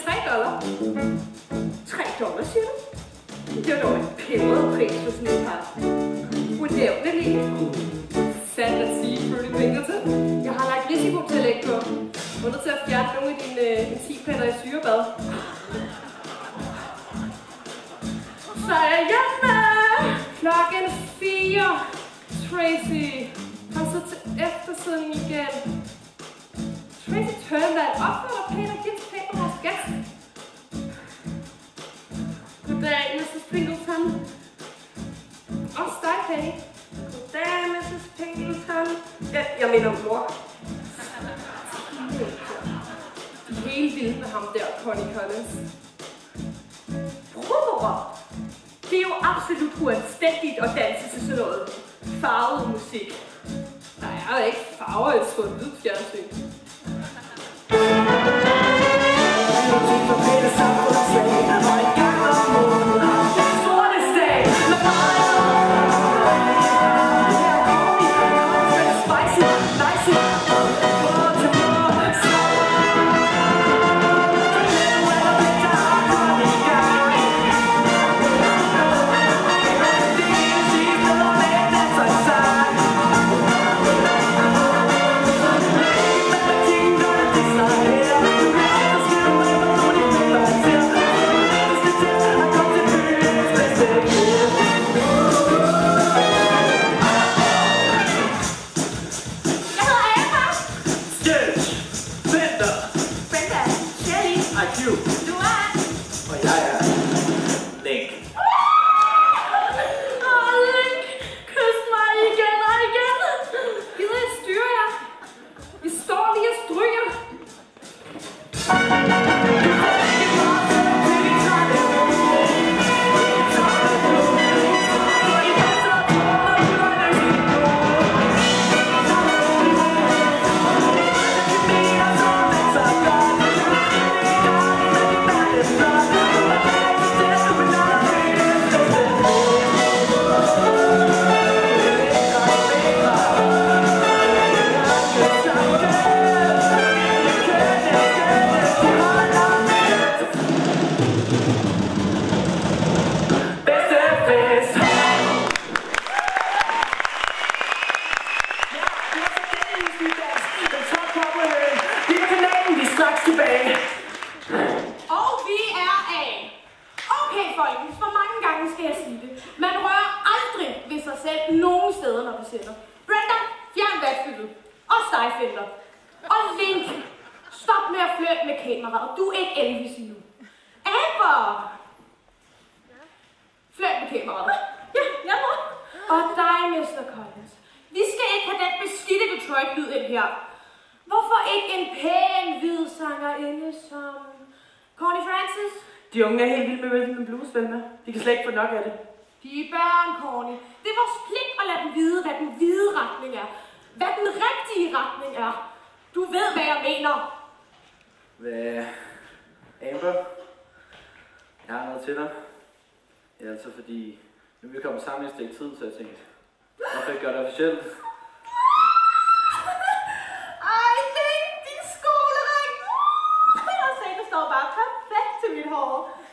$3. $3, siger du? Det var dog en peberet pris for sådan en par. Unævnelig. Sandt at sige, Fruity Pinkerton. Jeg har lagt risikotillæg på. Du er nødt til at fjerne nogle af dine intimpletter i syrebad. Så er jeg hjemme. Klokken 4. Tracy. Kom så til eftersiden igen. Tracy Turnvald opfører dig pænt og giver pænt på vores gæst. Goddag, Mrs. Pingleton. Også dig, Penny. Goddag, Mrs. Pingleton. Ja, jeg mener mor. De er helt vilde med ham der, Connie Collins. Bror! Det er jo absolut uanstændigt at danse til sådan noget farvet musik. Der er jo ikke farver i sort-hvid fjernsyn. De unge er helt vilde med Rhythm and Blues, vel med? De kan slet ikke få nok af det. De er børn, Corny. Det er vores pligt at lade dem vide, hvad den hvide retning er. Hvad den rigtige retning er. Du ved, hvad jeg mener. Hvad? Amber? Jeg har noget til dig. Det er altså fordi, nu er vi kommet sammen i et stykke tid, så jeg tænkte, hvorfor ikke gøre det officielt? Ej, det er din skolering. Jeg sagde, det står bare perfekt til mit hår.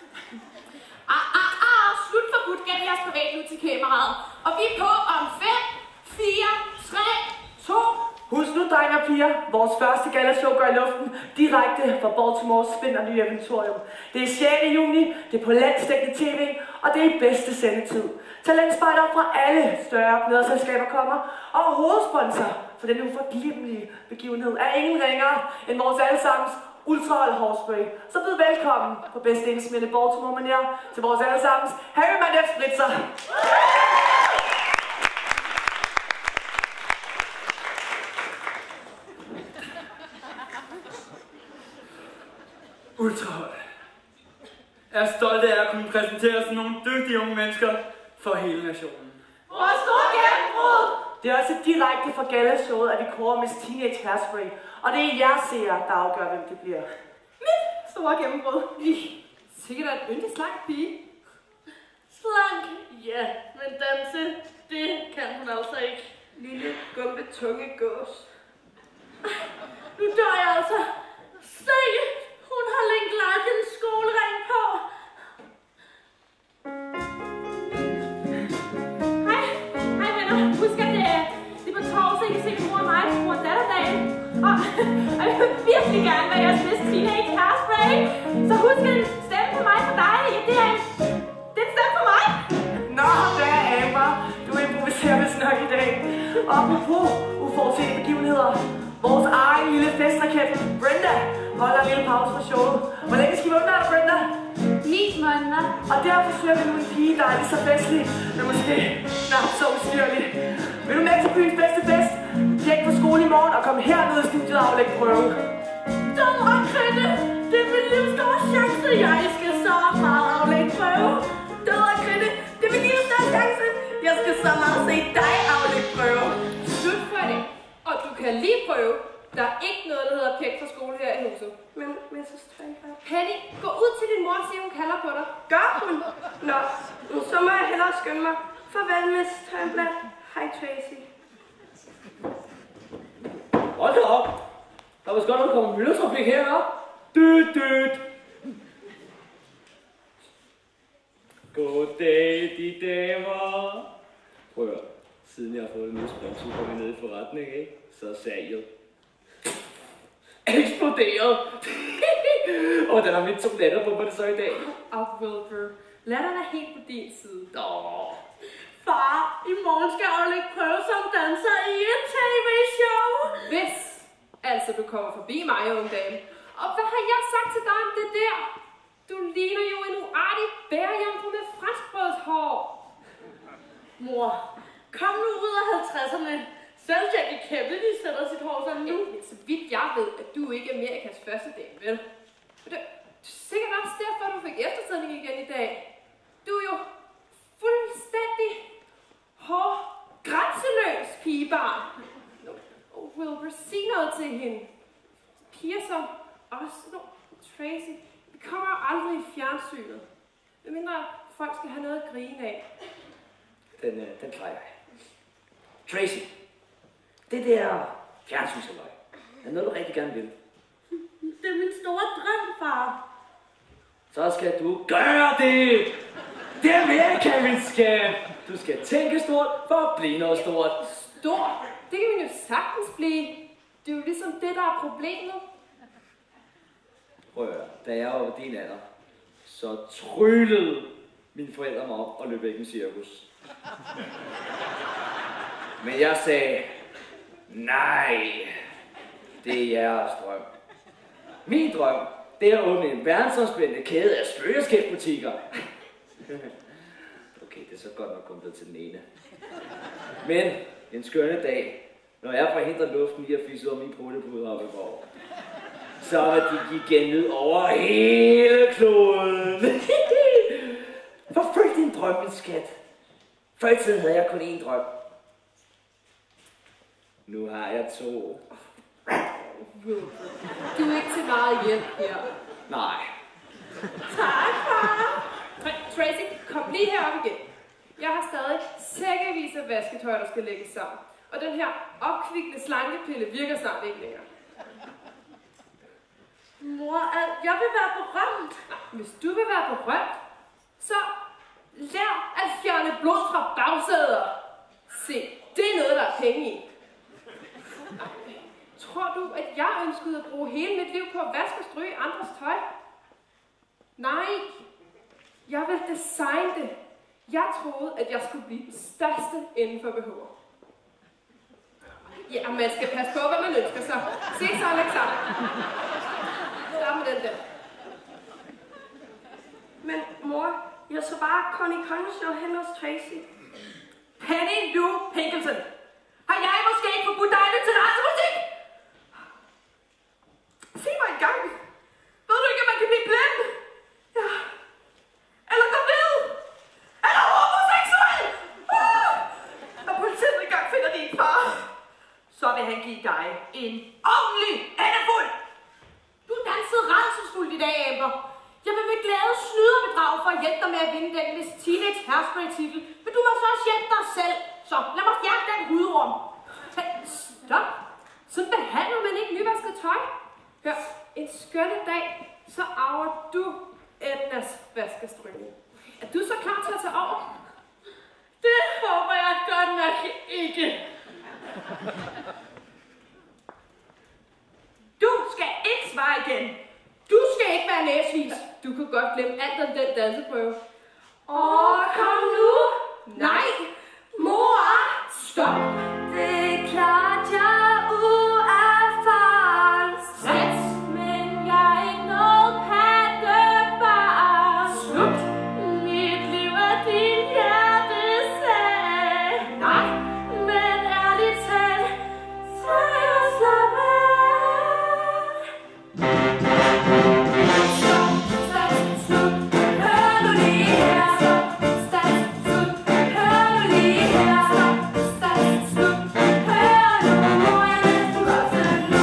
Slut forbudt gennem jeres privatliv til kameraet. Og vi er på om 5, 4, 3, 2. Husk nu, drenge og piger, vores første galashow går i luften direkte fra Baltimores spinderlige eventorium. Det er 6. juni, det er på landsdækkende tv, og det er i bedste sendetid. Talentspejdere fra alle større pladeselskaber kommer, og hovedsponsor for denne uforglemmelige begivenhed er ingen ringere end vores allesammens ultrahold hårspray. Så byd velkommen på bedste indsmidte Baltimore-manér til vores allesammens Harry Mandef Spritzer. Ultrahold. Jeg er stolt af at kunne præsentere sådan nogle dygtige unge mennesker for hele nationen. Vores store gennembrud! Det er også direkte fra galashowet, at vi kårer Miss Teenage Hairspray. Og det er jer seere, der afgør, hvem det bliver. Mit store gennembrud. Sikkert en yndig slank pige. Slank? Ja, men danse, det kan hun altså ikke. Lille, gumpe, tunge gås. Nu dør jeg altså. Se, hun har Link Larkins Teenage Hairspray. Så husk en stemme på mig for dig. Ja, det er en stemme på mig. Nå, hvad er Amber? Du improviserer vist nok i dag. Og apropos uforudsete begivenheder. Vores egen lille festraket, Brenda, holder en lille pause fra showet. Hvor længe skal vi undvære dig, Brenda? 9 måneder. Og derfor søger vi nu en pige, der er lige så festlig, men måske knap så ustyrlig. Vil du med til byens bedste fest? Tjek på skole i morgen og kom herned i studiet og aflægge prøve. Død og Grete, det er min livs store chance. Jeg skal så meget aflægge prøve. Død og Grete, det er min livs store chance. Jeg skal så meget se dig aflægge prøve. Slut for det. Og du kan lige prøve. Der er ikke noget, der hedder pæk fra skole her i huset. Men Mrs. Turnblad. Penny, gå ud til din mor og sig, hun kalder på dig. Gør hun? Nå, så må jeg hellere skynde mig. Farvel, Mrs. Turnblad. Hej, Tracy. Hold da op. Der var godt, at der kommer myldretrafik her, hva'? Dyt. Goddag, de damer. Prøv at høre. Siden jeg har fået en ny sponsor på mig nede i forretning, ikke? Så er salget eksploderet. Og den har mit 2 latter på det så i dag. Og Wilbur, latteren er helt på din side. Far, i morgen skal jeg aflægge prøve som danser i et tv-show. Hvis altså du kommer forbi mig, unge dame. Og hvad har jeg sagt til dig om det der? Du ligner jo en uartig bærejomfru med franskbrødshår. Mor, kom nu ud af 50'erne. Selv Jackie Kennedy sætter sit hår sådan nu. Så vidt jeg ved, at du ikke er Amerikas første dame, vel? Og det er sikkert også derfor, du fik eftertidning igen i dag. Du er jo fuldstændig grænseløs pigebarn. Wilbur, sig noget til hende. Piger som os, Tracy, vi kommer jo aldrig i fjernsynet. Medmindre folk skal have noget at grine af. Den klarer jeg. Tracy, det der fjernsynsaløj, er noget, du rigtig gerne vil. Det er min store drøm, far. Så skal du gøre det! Det er Amerika, vi skal! Du skal tænke stort for at blive noget stort. Stort? Det kan man jo sagtens blive. Det er jo ligesom det, der er problemet. Prøv at høre, da jeg var på din alder, så tryllede mine forældre mig op og løb væk med cirkus. Men jeg sagde, nej, det er jeres drøm. Min drøm, det er at åbne en verdensomspændende kæde af spøgeskabsbutikker. Okay, det er så godt nok kommet til den ene. Men en skønne dag, når jeg forhindrer luften i at fisse ud af min pruttepuder oppe i borg, så var de gik igen over hele kloden. Forfølg din drøm, min skat. Før i tiden havde jeg kun én drøm. Nu har jeg 2. Du er ikke til meget hjælp her. Nej. Tak, far. Tracy, kom lige herop igen. Jeg har stadig sækkevis af vasketøj, der skal lægges sammen. Og den her opkvikkende slankepille virker snart ikke længere. Mor, jeg vil være berømt. Hvis du vil være berømt, så lær at fjerne blod fra bagsæder. Se, det er noget, der er penge i. Tror du, at jeg ønskede at bruge hele mit liv på at vaske og stryge andres tøj? Nej, jeg vil designe det. Jeg troede, at jeg skulle blive den største inden for BH'er. Ja, man skal passe på, hvad man ønsker sig. Se så, Alexander. Start med den der. Men mor, jeg så bare Connie Conshow hen hos Tracy. Penny Lou Pinkelton. Har jeg måske ikke forbudt dig en terrassemusik? Sig mig en gang. Ved du ikke, at man kan blive blind? Ja. Eller gravid? Eller homoseksuel? Når politiet engang finder din far, så vil han give dig en ordentlig hændefuld. Du dansede rædselsfuldt i dag, Amber. Jeg vil med glæde snyde og bedrage for at hjælpe dig med at vinde den Miss Teenage Hairspray-titel. Men du må så også hjælpe dig selv. Så lad mig fjerne den hudrum. Stop. Sådan behandler man ikke nyvasket tøj. Hør, en skønne dag, så arver du Ednas vaskestryge. Er du så klar til at tage over? Det håber jeg godt nok ikke. Du skal ikke svare igen. ikke være næsvis. Du kunne godt glemme alt om den danseprøve. Kom nu. Nej! Mor! Stop! Det er klart, jeg er uerfaren. Sats! Men jeg er ikke noget pattebarn. Slut! Mit liv er din hjertesag. Nej! Men ærligt talt, så er jeg slap af. Stop, stats, slut. Hør nu lige her. Stop, stats, slut. Hør nu lige her. Stop, stats, slut. Hør nu, hvor jeg næsten voksen nu.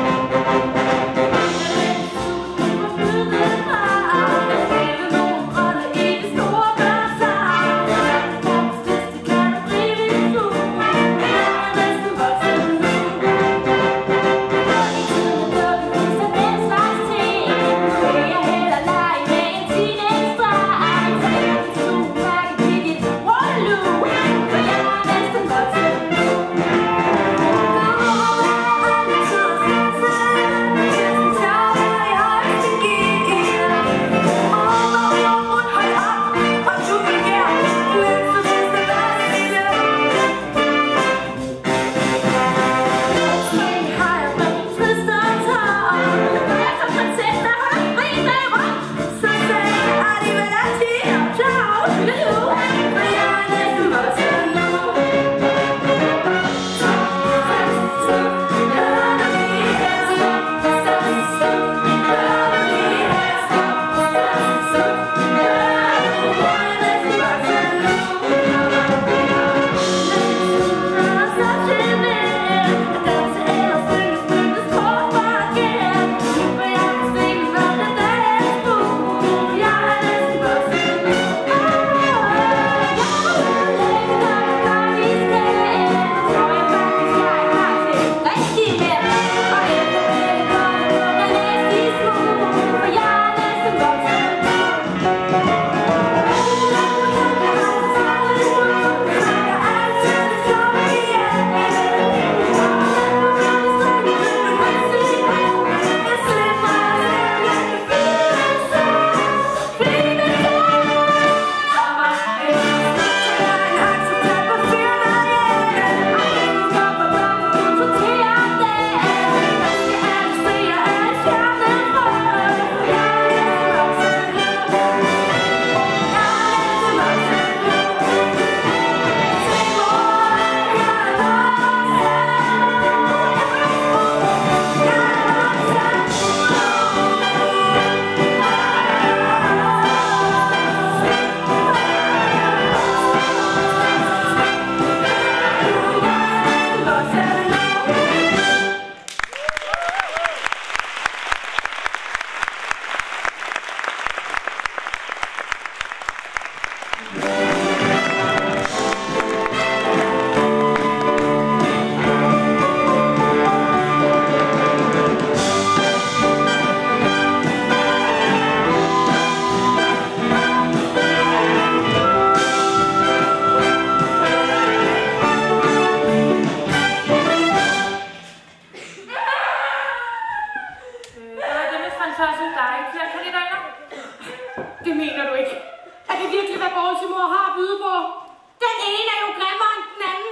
Det mener du ikke. Er det virkelig, hvad Baltimore har at byde på? Den ene er jo grimmere end den anden.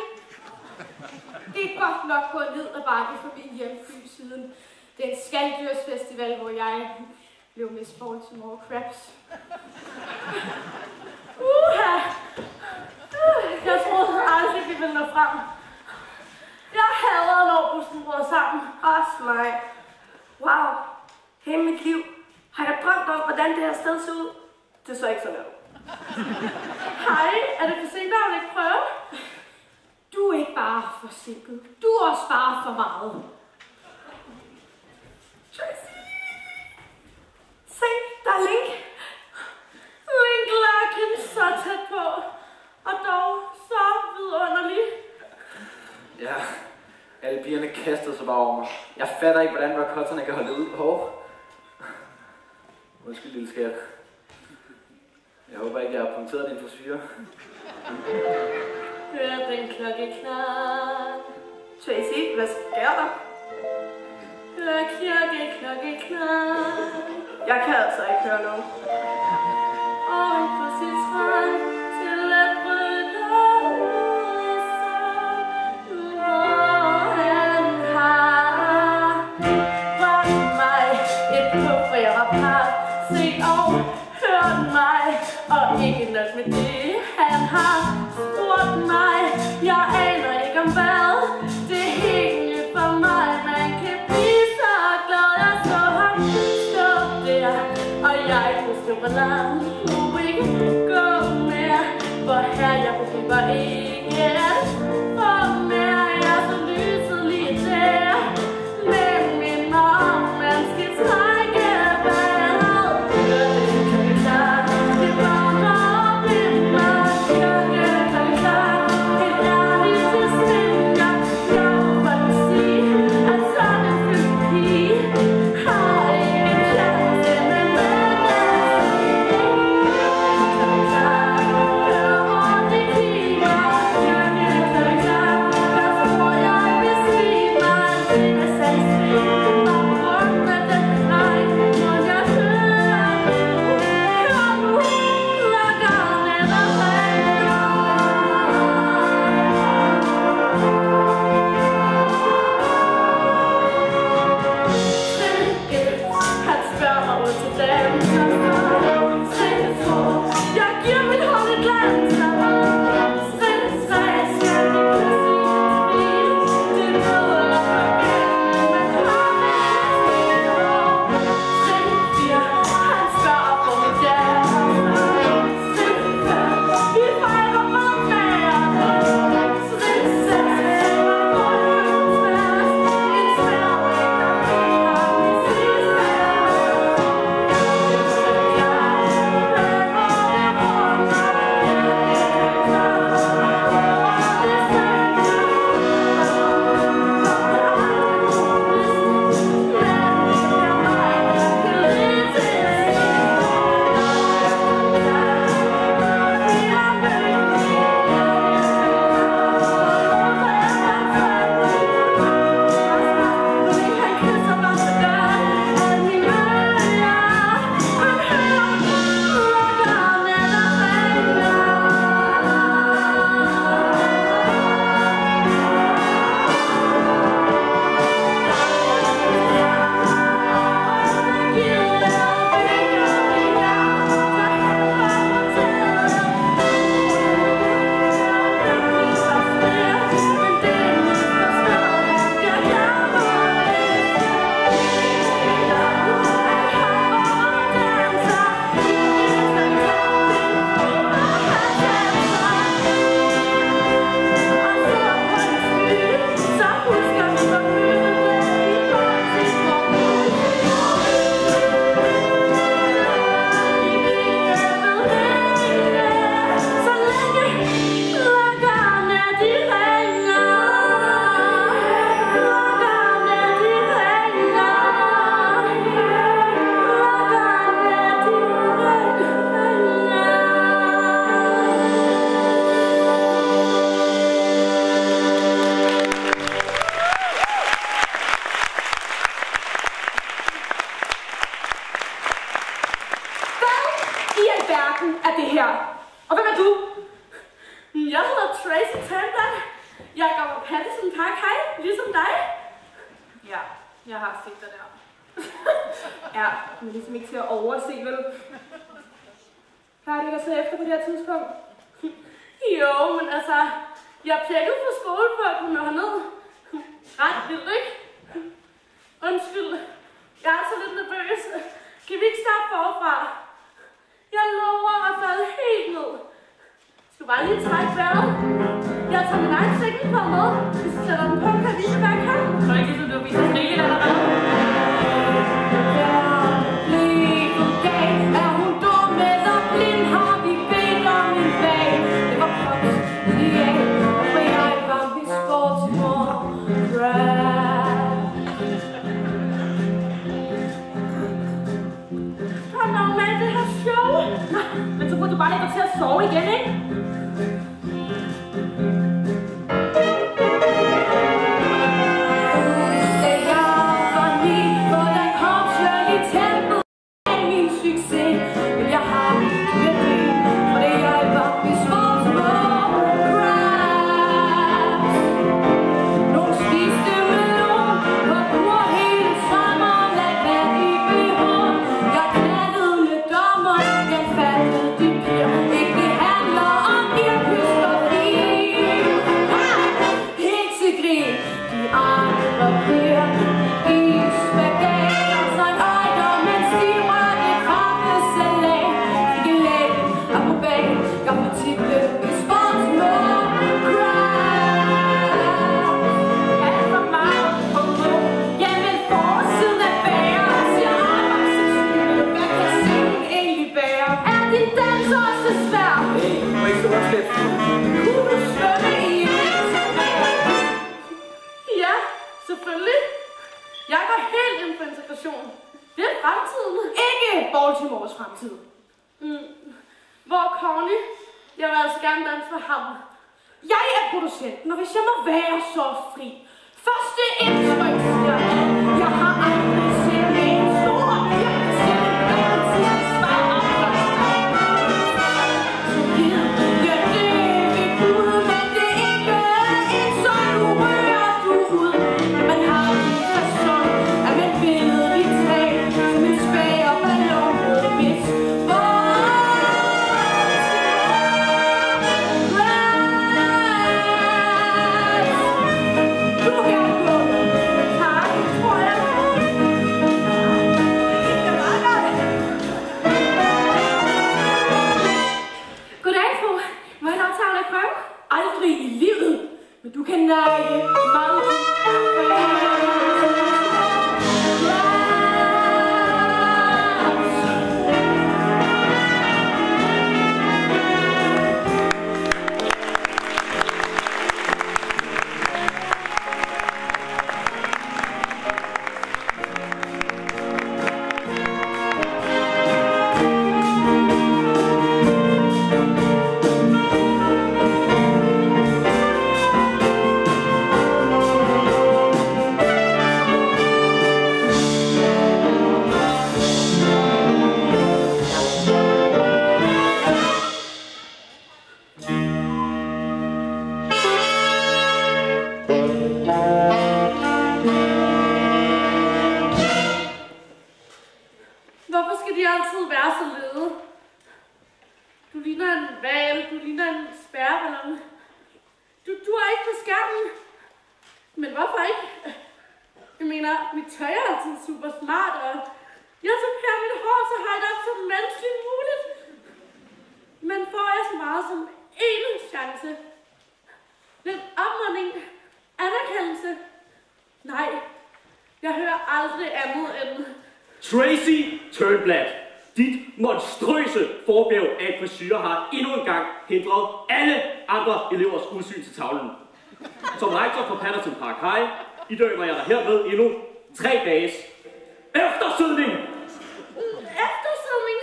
Det er godt nok gået ned ad bakke for min hjemby siden den skalddyrsfestival, hvor jeg blev Miss Baltimore Crabs. Jeg troede aldrig, vi ville nå frem. Jeg hader, når bussen brød sammen. Også mig. Wow. Hele mit liv har jeg drømt om, hvordan det her sted ser ud. Det så ikke sådan ud. Hej, er det for sent at ikke prøve? Du er ikke bare forsinket. Du er også bare for meget. Tracy. Se, der er Link. Link Larkin så tæt på. Og dog så vidunderlig. Ja, alle pigerne kastede sig bare over mig. Jeg fatter ikke, hvordan rokotterne kan holde ud. Undskyld, lille skat. Jeg håber ikke, jeg har punkteret din frisyre. Hør den klokkeklang. Tracy, hvad sker der? Hør klokkeklang. Jeg kan altså ikke høre noget. Og en pludselig trang til at bryde ud så, hvor han har rørt mig et puff, for jeg var part, set og hørt mig, og ikke nok med det, han har spurgt mig. Jeg aner ikke om hvad, det er helt nyt for mig, man kan blive så glad. Jeg så ham stå der, og jeg kunne stå for langt, kunne ikke gå mere, for her jeg behøver ikke for mere. Jeg så lyset lige der, men min mor, man skal trække vejret. Klokken klar, det vågner op i mig. Klokken klar, helt ærligt til svinger. Jeg må faktisk sige, at sådan en fyldt pige har ikke en chance med mig. Klokken klar, hør rundt i klinger. Klokken klar, jeg tror jeg besvimer. Det er sandsynligt, og på grund af den dreng, må jeg høre nu, klokkerne der ringer. Han spørger mig ud til danser. Trin 2, jeg giver mit hold et lanser. Trin 3, skal vi pludselig blive. Det lyder nok forgældende, men kom med. Trin 4, han spørger på mit hjerte. Trin 5, vi fejrer madmagerne. Trin 6, jeg får det svært. En svær væg, der har min sidste. I alverden er det her? Og hvem er du? Jeg hedder Tracy Tandberg. Jeg går på Patterson Park High, ligesom dig. Ja, jeg har set dig der. Ja, men ligesom ikke til at overse, vel? Plejer du ikke at se efter på det her tidspunkt? Jo, men altså, jeg pjekkede på skole for at kunne nå herned. Ret vildt, ikke? Undskyld, jeg er så lidt nervøs. Kan vi ikke starte forfra? Jeg lover at falde helt ned. Skal bare lige trække vejret. Jeg tager min egen sækken på med. Hvis jeg sætter den på, kan jeg vise, hvad jeg kan. Så ikke ligesom du viser rigeligt allerede. Er hun dum eller blind? Har vi bedt om en dag? Det var pops i de af, for jeg var min sportsmor. Kom on, man, det her show. Men så burde du bare lægge dig til at sove igen, ikke? tid. Hvor er Connie? Jeg vil altså gerne danse for ham. Jeg er producenten, og hvis jeg må være så fri. Første indtryk, siger jeg. Jeg har aldrig set en stor virkelig stilling, der kan sidste svar om ja, det er ved Gud, men det er ikke en så nu rører du ud. Man har lige fasong, at man billedligt talt, som en spæger ballon med det midt. Aldrig i livet, men du kan neje meget. Hvorfor skal de altid være så lede? Du ligner en hval, du ligner en spærreballon. Du er ikke på skærmen. Men hvorfor ikke? Jeg mener, mit tøj er altid super smart, og jeg tager mit hår så højt op som menneskeligt muligt. Men får jeg så meget som én chance? Den opmuntring, anerkendelse. Nej, jeg hører aldrig andet end... Tracy Turnblad, dit monstrøse forbjerg af en frisyre har endnu en gang hindret alle andre elevers udsyn til tavlen. Som rektor for Patterson Park High idømmer jeg dig hermed endnu 3 dages eftersøgning. Eftersøgning?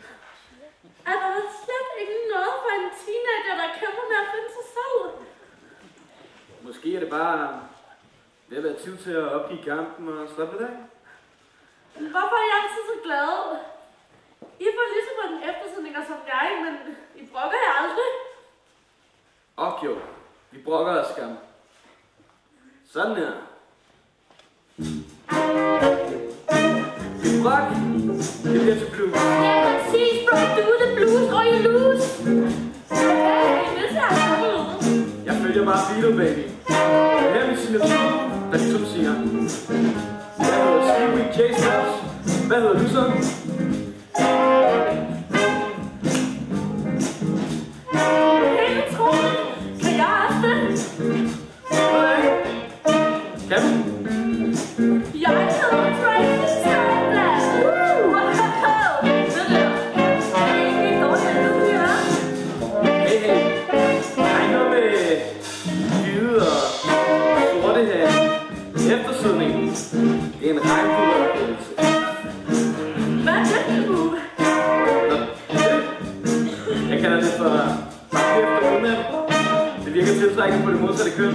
Er der slet ikke noget for en teenager, der kæmper med at finde sig selv? Måske er det bare ved at være tid til at opgive kampen og slappe lidt af. Hvorfor er jeg altid så glad? I får lige så mange eftersøgninger som jeg, men I brokker jeg aldrig. Jo, vi brokker os skam. Sådan her. Vi brok, det bliver til blues. Ja, præcis, bro. Do the blues or you lose. Hey, det ser altså ud. Jeg følger bare Beatle, baby. Her er min signatur, der ligesom siger. Jeg hedder Sleepy Chase House. Hvad hedder du så? Helt utroligt. Kan jeg også det? Okay. Kan du? Jeg hedder Tracy Turnblad. Wow! Det er ikke dårligt, du siger. Hey. Der er ikke noget med hvide og sorte her. Eftersøgning. Det er en regnbueoplevelse. Hvad er det, du? Jeg kalder det for bakke efter udnævn. Det virker tiltrækkende på det modsatte køn.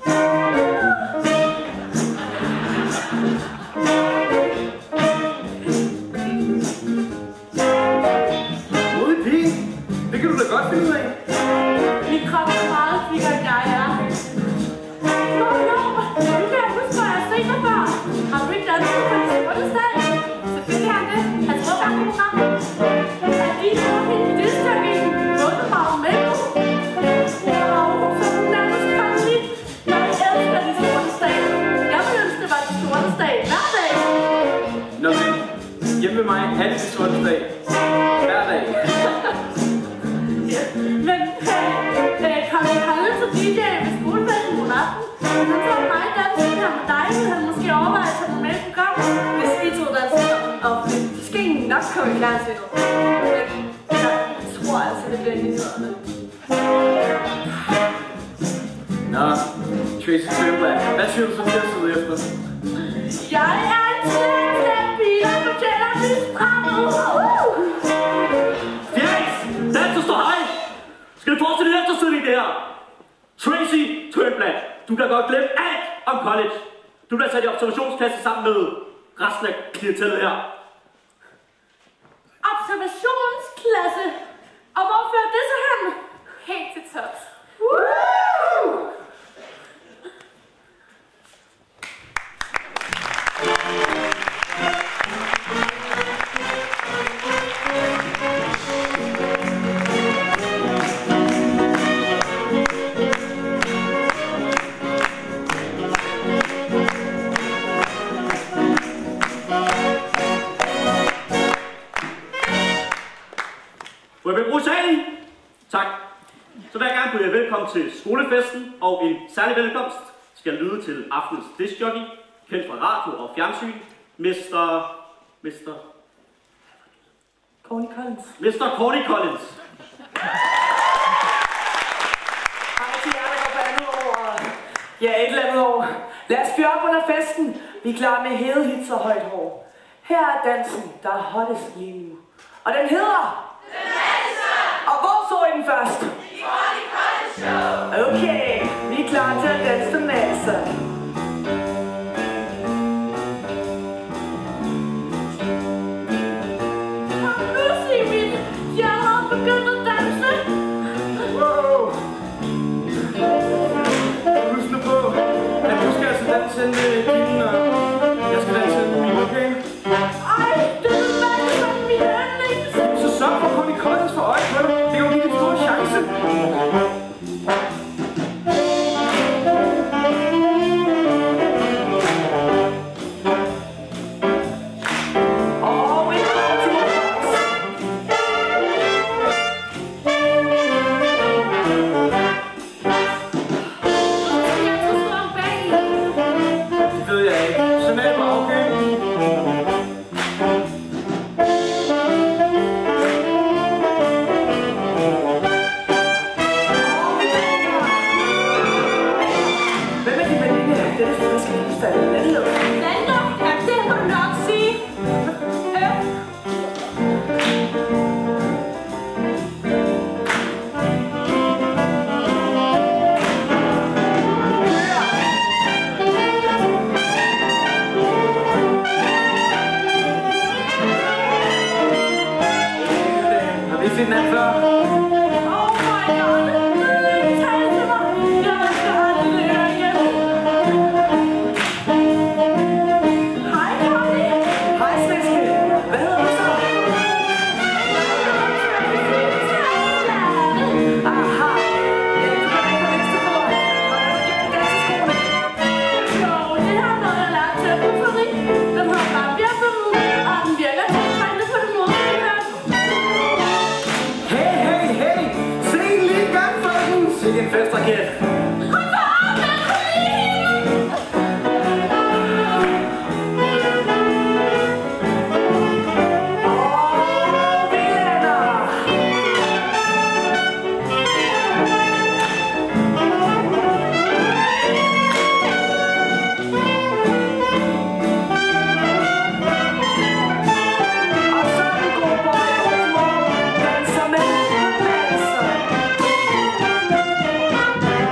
Modig pige. Det kan du da godt finde ud af. Min krop er meget kvikkere, end jeg er. Jo, nu kan jeg huske, hvor jeg har set dig før. Har du ikke danset på din sortesdag? Selvfølgelig har han det. Han tror bare på programmet. Er de så helt delstærkingen? Både bare med nu? Wow, så er hun nærmest kongelig. Jeg elsker de sortesdag. Jeg vil ønske, det var de sortesdag hver dag. Nå, men hjemme med mig er det de sortesdag. Hver dag. Men kan vi holde til DJ ved skolefesten om aften? Han tager mig dansen her med dig, så han måske overvejer at tage mig med i programmet. Hvis I to danser offentligt, så skal I nok komme i fjernsynet. Jeg tror altså, det bliver nyhederne. Nå, Tracy Turnblad. Hvad siger du så til at sidde efter? Jeg er en tæt pige, der fortæller min strand. det her. Tracy Turnblad, du kan godt glemme alt om college. Du bliver sat i observationsklasse sammen med resten af klientellet her. Observationsklasse. Og hvor fører det så hen? Helt til tops. Woo! Må jeg bruge salen? Tak. Så vil jeg gerne byde jer velkommen til skolefesten, og en særlig velkomst skal lyde til aftenens discjockey, kendt fra radio og fjernsyn, Mr. Corny Collins. Mr. Corny Collins. Hej til jer, der går på andet år. Ja, et eller andet år. Lad os fyre op under festen. Vi er klar med hede hits og højt hår. Her er dansen, der er hottest lige nu. Og den hedder... Og hvor så I den først? I Corny Collins Show. Okay, vi er klar til at danse den masser. Og nu, Simon, jeg har begyndt at danse. Wow! Husk nu på, at du skal altså danse med dine, og jeg skal danse med mine, okay? Ej, det er mand som min yndlings. Så sørg for at komme i Collins for øje på dig. Det kan jo give en stor chance. Og en Baltimore Fox. Jeg tror, du er bag. Det ved jeg ikke. Sådan er det bare, okay? Hvem er din veninde? Det er det friske livsfald. Lad det lukke. Lander? Ja, det må du nok sige. Har vi set den anden før? Oh my god. Tag det til mig. Jeg skal aldrig høre igen. Hej, Conny. Hej, svenske. Hvad hedder du så? Aha. Ja, du kan ikke få næste for. Og er du gennem danseskoene? Jo, det har noget, jeg lærte til at bruge for mig. Den hedder bare bjergbømmen, og den virker til at tegne på den måde, den gør. Hey, hey, hey! Se lige i gang, folkens! Sikke en festraket. Hold da op, jeg kunne lide hende. Og vi lander. Og så er det gode boy, danser med masser.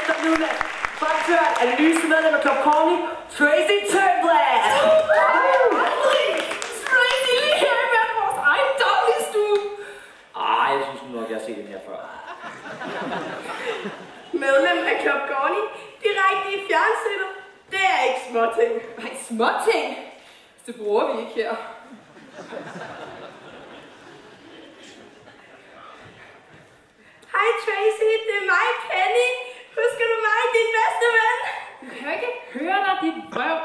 eftermiddag fremført af det nyeste medlem af Club Corny, Tracy Turnblad. Tracy, lige her i hvert vores egen dagligstue. Jeg synes nu nok, jeg har set den her før. Medlem af Club Corny, direkte i fjernsynet. Det er ikke småting. Nej, småting. Det bruger vi ikke her. Hej Tracy, det er mig, Penny. Husker du mig, din bedste ven? Du kan jo ikke høre dig, dit røv.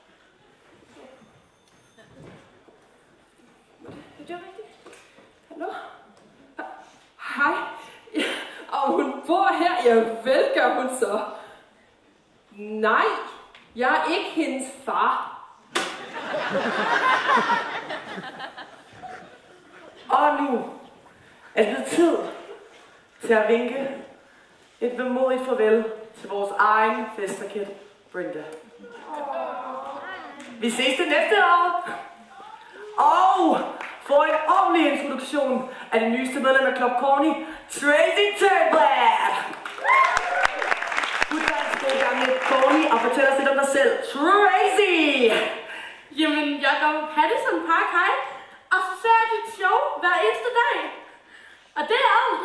Det er rigtigt. Hallo? Hej. Ja, og hun bor her. Ja, vel gør hun så. Nej, jeg er ikke hendes far. Og nu er det blevet tid til at vinke et vemodigt farvel til vores egen festerkæt, Brenda. Vi ses det næste år. Og for en ordentlig introduktion af det nyeste medlem af Club Corny, Tracy Turnblad. Du skal i gang med Corny og fortælle os lidt om dig selv. Tracy! Jamen, jeg går på Pattison Park High, og så ser jeg dit show hver eneste dag. Og det er alt.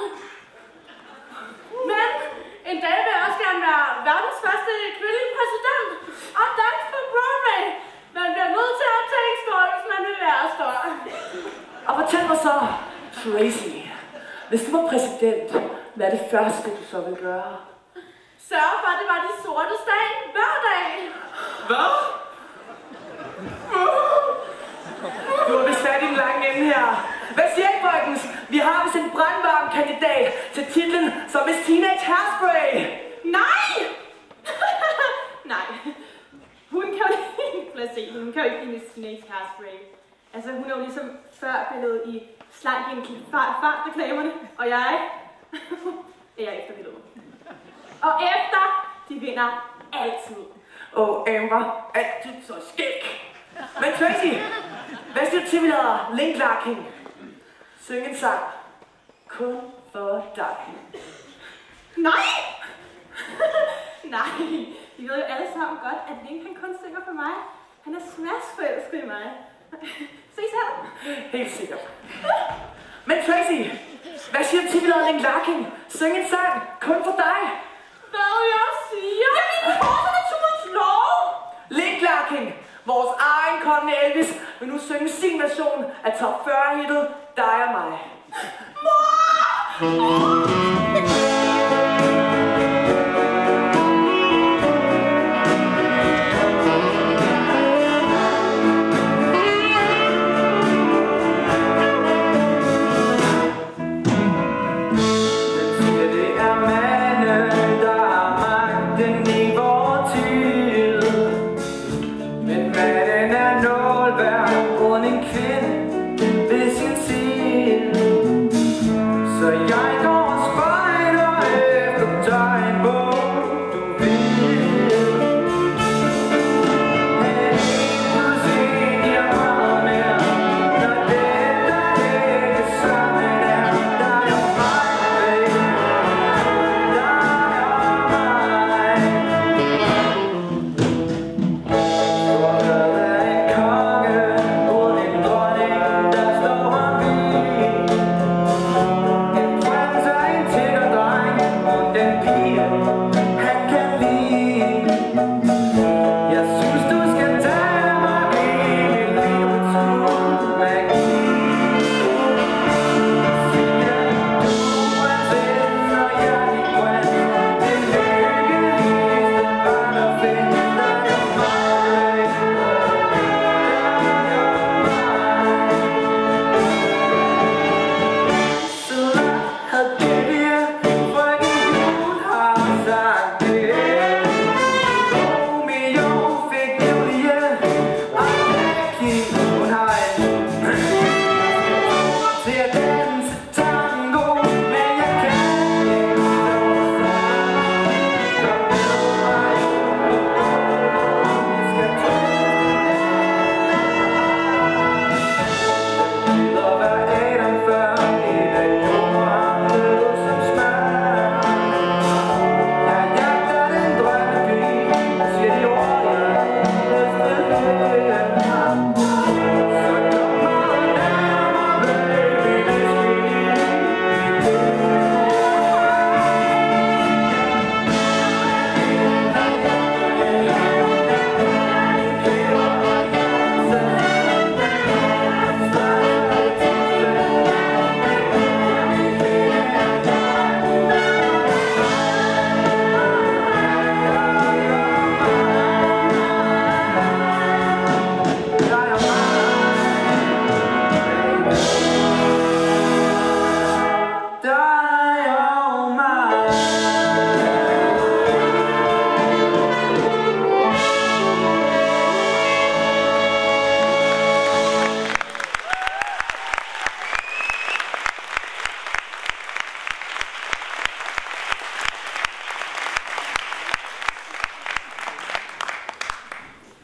Men en dag vil jeg også gerne være verdens første kvindelige præsident. Og danse på Broadway. Man bliver nødt til at tage stor, hvis man vil være stor. Og fortæl mig så, Tracy, hvis du var præsident, hvad er det første, du så vil gøre? Sørg for, at det var de sorte dag hver dag. Hvad? Du har vist fat i den lange ende her. Hvad siger I, folkens? Vi har vist en brandvarm kandidat til titlen som Miss Teenage Hairspray. Nej! Nej. Hun kan jo ikke placere. Hun kan jo ikke blive Miss Teenage Hairspray. Altså, hun er jo ligesom før billedet i slank en fart-reklamerne. Og jeg er efter billedet. Og efter, de vinder altid. Amber, altid så skæg. Men Tracy, hvad siger du til, vi lader Link Larkin synge en sang kun for dig? Nej! Nej, vi ved jo alle sammen godt, at Link han kun synger for mig. Han er smadsforelsket i mig. Ses her. Helt sikkert. Men Tracy, hvad siger du til, vi lader Link Larkin synge en sang kun for dig? Hvad jeg siger? Jamen, hvor er naturens lov? Link Larkin, vores egen kommende Elvis, vil nu synge sin version af top 40-hittet Dig og mig.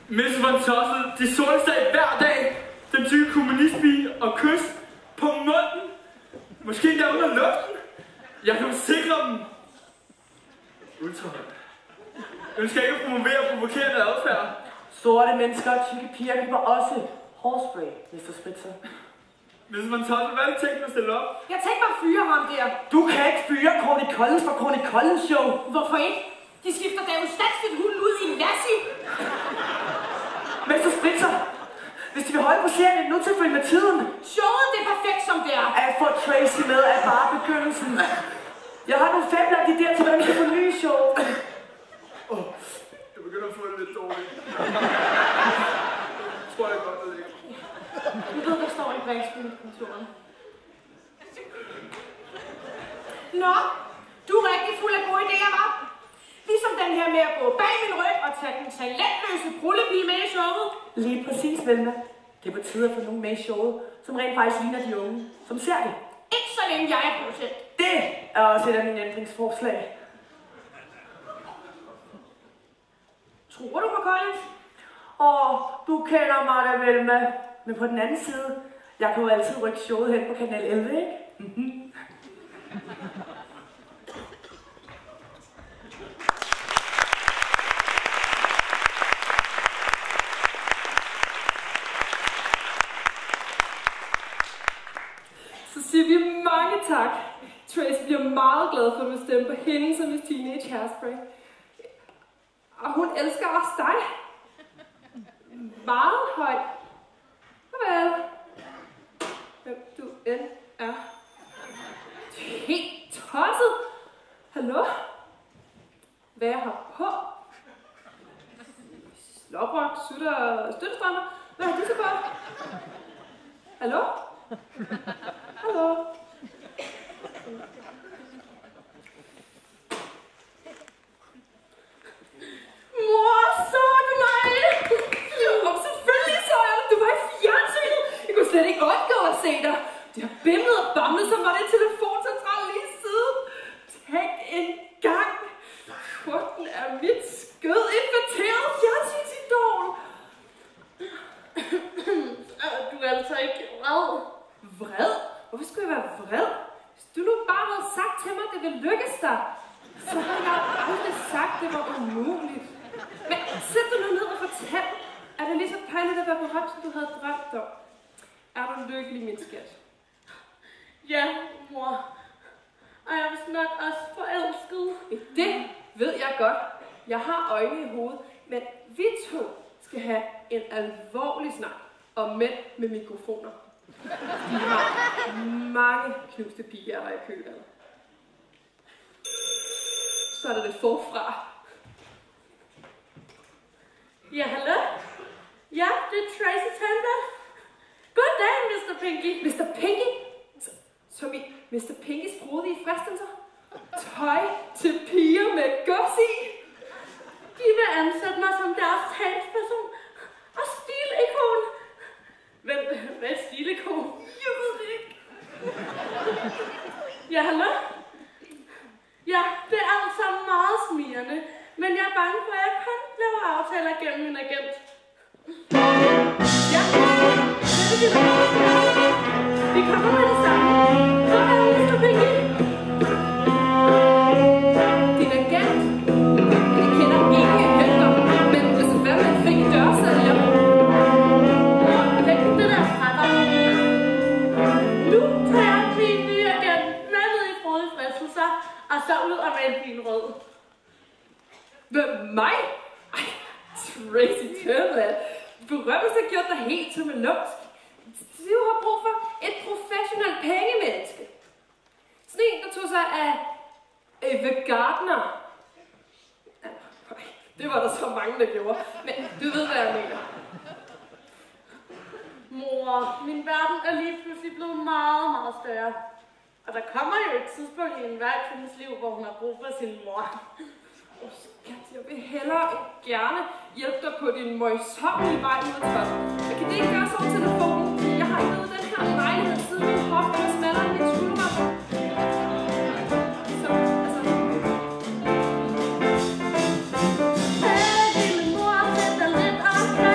Mrs. Von Tosset, de sorte af hver dag. Den tykke kommunistpige og kys på munden. Måske der under luften. Jeg kan sikre dem. Ultrahøj. Ønsker ikke at promovere provokerende adfærd. Sorte mennesker og tykke piger køber også hårspray, Mr. Spritzer. Mrs. Von Tosset, hvad er det tænkt at stille op? Jeg tænker mig at fyre ham der. Du kan ikke fyre Corny Collins fra Corny Collins show. Hvorfor ikke? De skifter da jo statsligt hunden ud i en lassie. Mr. Spritzer, hvis de vil holde på serien, er de nødt til at følge med tiden. Showet det er perfekt, som det er. At få Tracy med er bare begyndelsen. Jeg har nogle fabler idéer til, hvordan vi kan forny show. Jeg begynder at få det lidt dårligt. Jeg tror, jeg godt, det ligger. Du ved, der står en brækspil i kontoret. Nå, du er rigtig fuld af gode idéer, hva'? Ligesom den her med at gå bag min ryg og tage den talentløse brullepige med i showet. Lige præcis, Velma. Det er på tide at få nogen med i showet, som rent faktisk ligner de unge, som ser det. Ikke så længe jeg er producent. Det er også et af mine ændringsforslag. Tror du på Collins? Du kender mig da, Velma. Men på den anden side, jeg kan jo altid rykke showet hen på kanal 11, ikke? Så siger vi mange tak. Trace bliver meget glad for, at du stemmer på hende som Miss Teenage Hairspray. Og hun elsker også dig. Meget højt. Farvel. Hvem du end er. Helt tosset. Hallo? Hvad jeg har på? Slåbrok, sutter og støttestrømmer. Hvad har du så på? Hallo? Hallo? Mor, så du mig? Jo, selvfølgelig så jeg dig. Du var i fjernsynet. Jeg kunne slet ikke undgå at se dig. Det har bimlet og bamlet, som var det telefoncentral lige siden. Tænk en gang. Frugten er mit skød inviteret fjernsynsidol. Du er altså ikke vred. Vred? Hvorfor skulle jeg være vred? Hvis du nu bare havde sagt til mig, at det ville lykkes dig, så havde jeg aldrig sagt, at det var umuligt. Men sæt dig nu ned og fortæl. Er det lige så pejligt at være på hånd, som du havde drømt om? Er du lykkelig, min skat? Ja, mor. Og jeg er vist nok også forelsket. Det ved jeg godt. Jeg har øjne i hovedet, men vi to skal have en alvorlig snak om mænd med mikrofoner. De har mange knuste piger der i kølerne. Så er det lidt forfra. Ja, hallo? Ja, det er Tracy Tender. Goddag, Mr. Pinky. Mr. Pinky? Som i Mr. Pinkys frodige fristelser? Tøj til piger med gods i? De vil ansætte mig som deres talsperson og stilikon. Hvad er stilikon? Jeg ved det ikke. Ja, hallo? Ja, det er alt sammen meget smirrende, men jeg er bange for, at jeg kun laver aftaler gennem min agent. Ja, det vil vi kommer med det samme. Så er det Mr. Pinky. Din agent? Jeg kender ingen agenter, men hvis det hvad man fik dørsælger. Læg det der fra dig. Nu tager jeg min nye agent med ned i frodige fristelser, og så ud og male din rød. Hvem? Mig? Ej, Tracy Turnblad. Berømmelse har gjort dig helt tummelumsk. Du har brug for et professionelt pengemenneske. Sådan en, der tog sig af Eva Gardner. Det var der så mange, der gjorde. Men du ved, hvad jeg mener. Mor, min verden er lige pludselig blevet meget, meget større. Og der kommer jo et tidspunkt i enhver kvindes liv, hvor hun har brug for sin mor. Skat, jeg vil hellere gerne hjælpe dig på din møjsommelige vej mod top. Men kan det ikke gøres over telefonen? Jeg har ikke været den her lejlighed siden min hofte er smallere end min skulder. Så, altså... Hey, lille mor, sæt dig lidt omkring.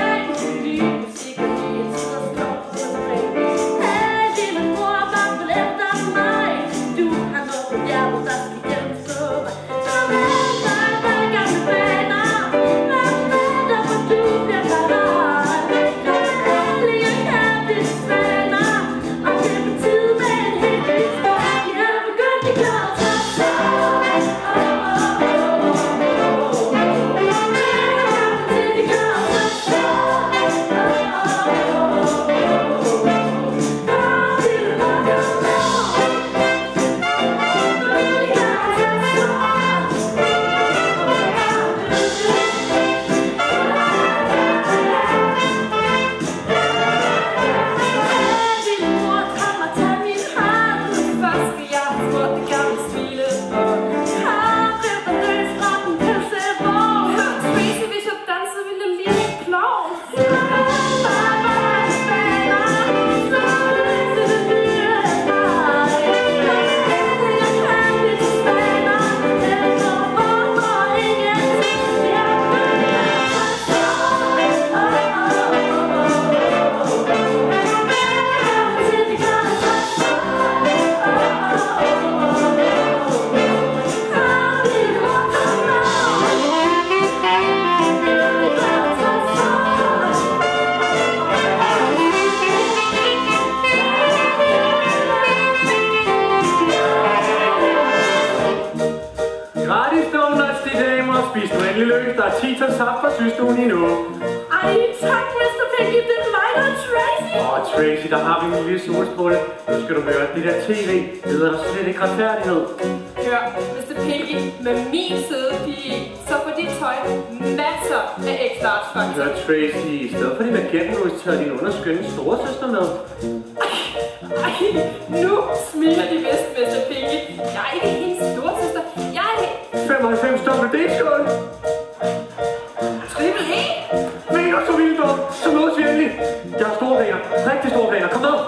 tager 10 tons saft fra systuen endnu. Ej, tak, Mr. Piggy. Det er mig, der er Tracy. Tracy, der har vi min lille solstråle. Nu skal du høre, det der tv, det hedder der slet ikke retfærdighed. Hør, Mr. Piggy, med min sidepige, så får dit tøj masser af ekstra artsfaktor. Hør, Tracy, i stedet for din agentmus, tager din underskønne storesøster med. Ej, nu smiler de vist, Mr. Piggy. Jeg er ikke hendes storesøster. Jeg er 95 WD-skål. Triple E. Mener så vildt dog, så mødes vi endelig. Jeg har store planer, rigtig store planer. Kom med.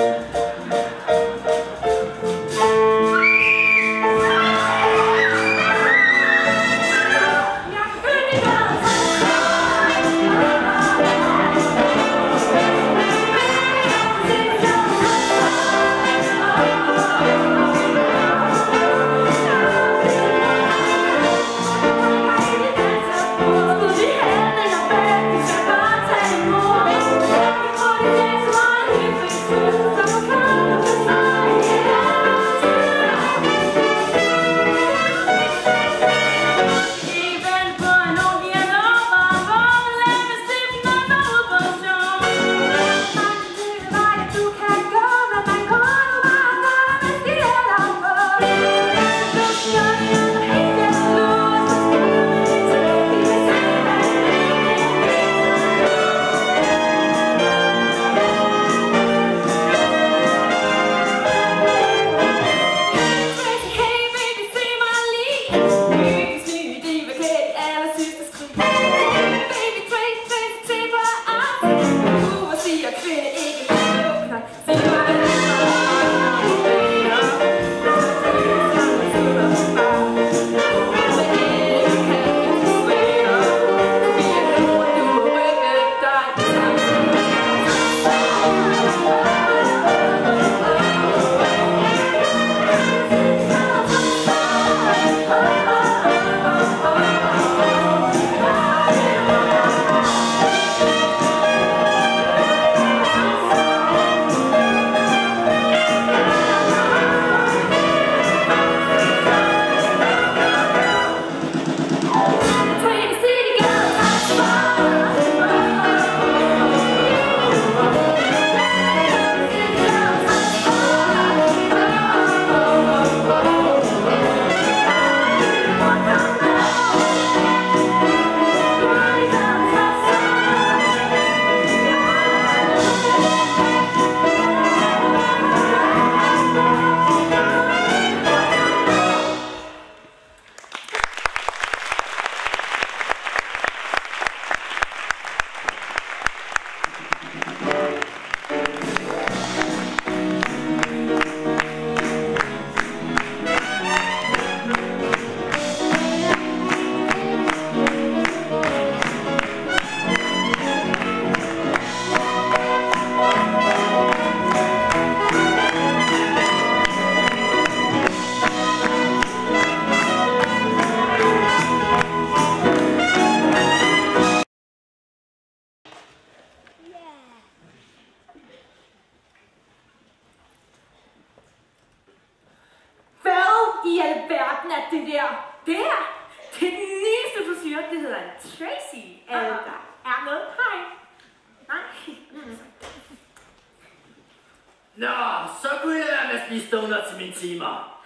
Nå, så kunne jeg være med at spise donuts til mine timer.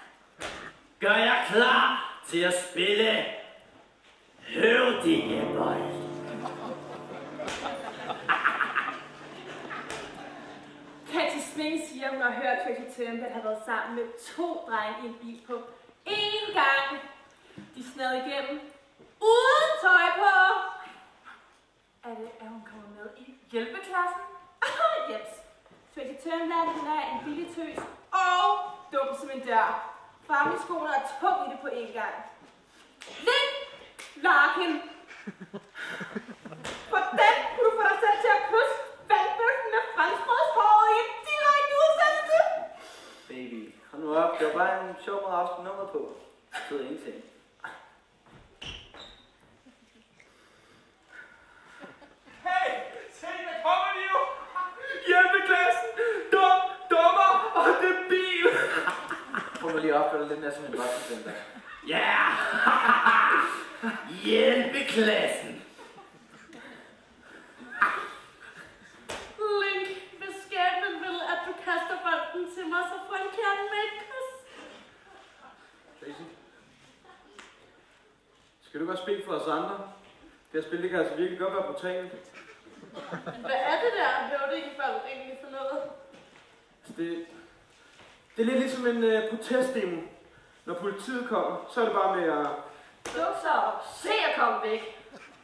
Gør jeg klar til at spille høvdingebold. Patty Smink siger, hun har hørt Tracy Turnblad have været sammen med 2 drenge i en bil på én gang. De snad igennem uden tøj på. Er hun kommet med i hjælpeklassen? Jeps. Tracy Turnblad, hun er en billig tøs og dum som en dør. Frem i skoene og tung i det på én gang. Lind Larkin. Hvordan kunne du få dig selv til at kysse vandbøffen med franskbrødshåret i en direkte udsendelse? Baby, hold nu op. Det var bare en sjov måde at afspille nummeret på. Det betyder ingenting. Hey, se, der kommer de jo! Hjælpeklassen! Dommer og debil! Prøv nu lige at opføre lidt mere som en voksencenter. Ja! Hjælpeklassen! kassen. Link, hvis skæbnen vil, at du kaster bolden til mig, så frankerer den med et kys. Tracy? Skal du bare spille for os andre? Det her spil, det kan altså virkelig godt være brutalt. Hvad er det der høvdingebold egentlig for noget? Det er lidt ligesom en protestdemo. Når politiet kommer, så er det bare med at... Luk så op. Se at komme væk.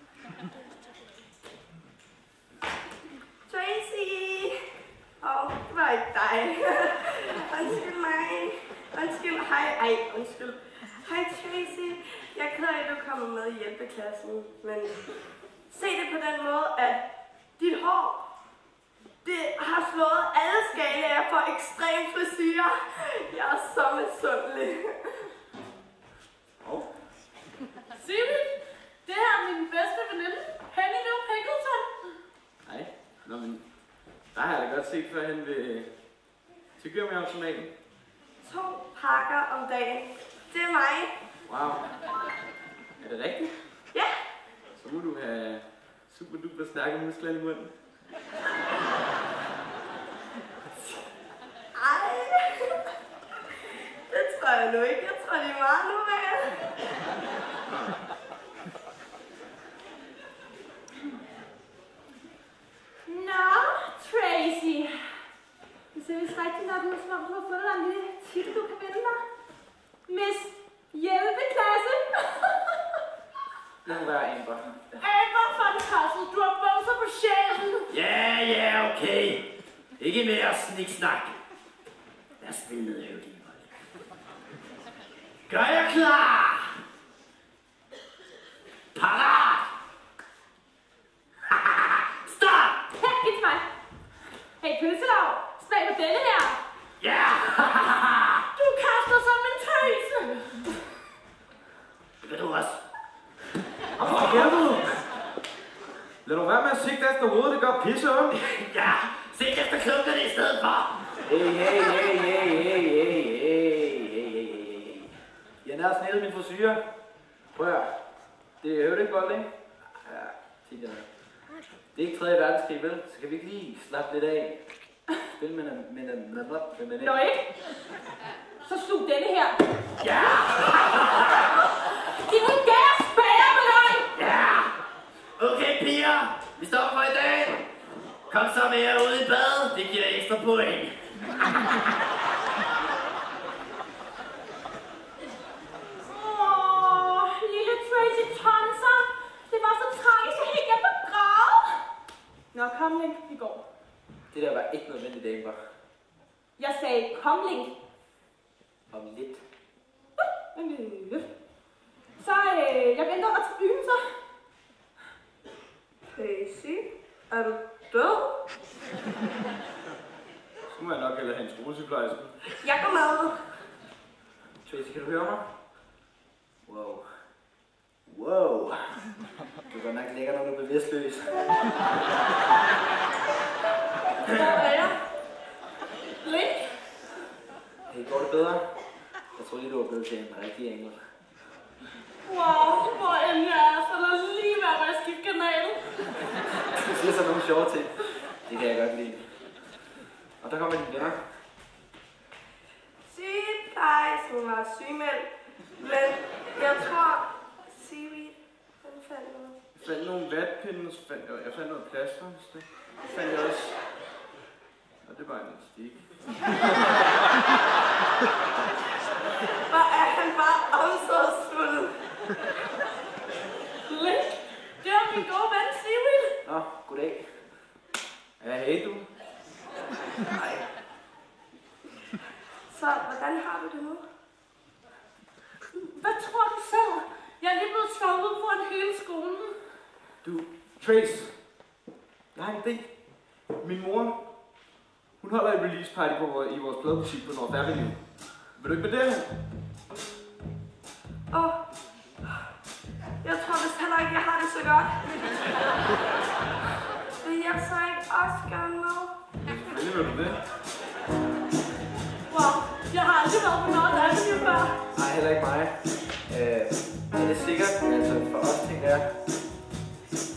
Tracy! Det var ikke dig. Undskyld mig. Undskyld. Hej. Undskyld. Hej Tracy. Jeg er ked af, at du kommer med i hjælpeklassen, men se det på den måde, at dit hår, det har slået alle skalaer for ekstrem frisyrer. Jeg er så misundelig. Siri, det her er min bedste veninde, Henny Lou Pickleton. Nej, nå men... Der har jeg da godt set førhen ved... tyggegummiautomaten. 2 pakker om dagen. Det er mig. Wow. Er det rigtigt? Ja. Så må du have super duper stærke muskler i munden. Ej. Det tror jeg nu ikke. Jeg tror, det er meget normalt. Nå, Tracy. Det ser vist rigtigt nok ud, som om du har fundet dig en lille titel, du kan vinde dig. Miss Hjælpeklasse. Lad nu være, Amber. Amber for en kassel. Du har bumser på sjælen. Ja, okay. Ikke mere sniksnak. Lad os spille ned, høvdingebold. Gør jer klar! Parat! Start! Her, giv til mig. Hey, pølselov. Smag på denne her. Ja! Du kaster som en tøse. Det vil du også. Lad nu være med at sigte efter hovedet, det gør pisse om. Ja, se efter klunkerne i stedet for. Hey. Jeg har nær snittet min frisyre. Prøv at høre. Det er høvdingebold, ikke? Ja, tænk dig. Det er ikke 3. verdenskrig, vel? Så kan vi ikke lige slappe lidt af. Spil med Nå ikke? Så slug denne her. Ja! Din vulgære spærreballon! Ja! Okay, piger. Vi stopper for i dag. Kom så med jer ud i bad. Det giver ekstra point. Lille Tracy Tonser. Det var så tragisk, jeg helt hjem på grav. Nå, kom Link, vi går. Det der var ikke nødvendigt, Amber. Jeg sagde, kom Link. Om lidt. Så jeg venter under til byen, så. Tracy, er du død? Så må jeg nok hellere have en skolesygeplejerske. Jeg går med. Tracy, kan du høre mig? Wow. Du er godt nok lækker, når du er bevidstløs. Hvor er jeg? Link? Hey, går det bedre? Jeg tror lige, du var blevet til en rigtig engel. Wow, hvor end jeg er, så lad lige være med at skifte kanal. Du siger så nogle sjove ting. Det kan jeg godt lide. Og der kommer dine venner. Sygeplejersken var sygemeldt, men jeg tror, Seaweed, han fandt noget. Jeg fandt nogle vatpinde, jeg fandt noget plaster. Det fandt jeg også. Og det var en stik. Hvor er han bare omsorgsfuld. Link, det er min gode ven Seaweed. Nå, goddag. Ja, hey du. Nej. Så hvordan har du det nu? Hvad tror du selv? Jeg er lige blevet tvunget ud foran hele skolen. Du, Trace. Jeg har en idé. Min mor, hun holder et release party i vores pladebutik på North Avenue. Vil du ikke med det? Jeg tror vist heller ikke, jeg har det så godt. Vil jeg så ikke også gerne med? Selvfølgelig vil du det. Wow, jeg har aldrig været på North Avenue før. Nej, heller ikke mig. Er det sikkert? Altså, for os tænker jeg.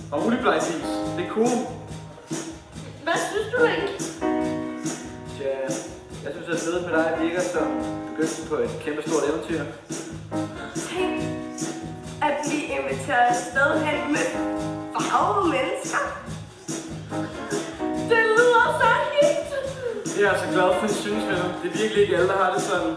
Og olieblejsis. Det er cool. Hvad synes du egentlig? Tja, jeg synes, at mødet med dig virker som begyndelsen på et kæmpe stort eventyr. Tænk, at vi inviterer afsted hen med farvede mennesker. Det lyder så hyggeligt. Jeg er så glad for, at I synes, venner. Det er virkelig ikke alle, der har det sådan.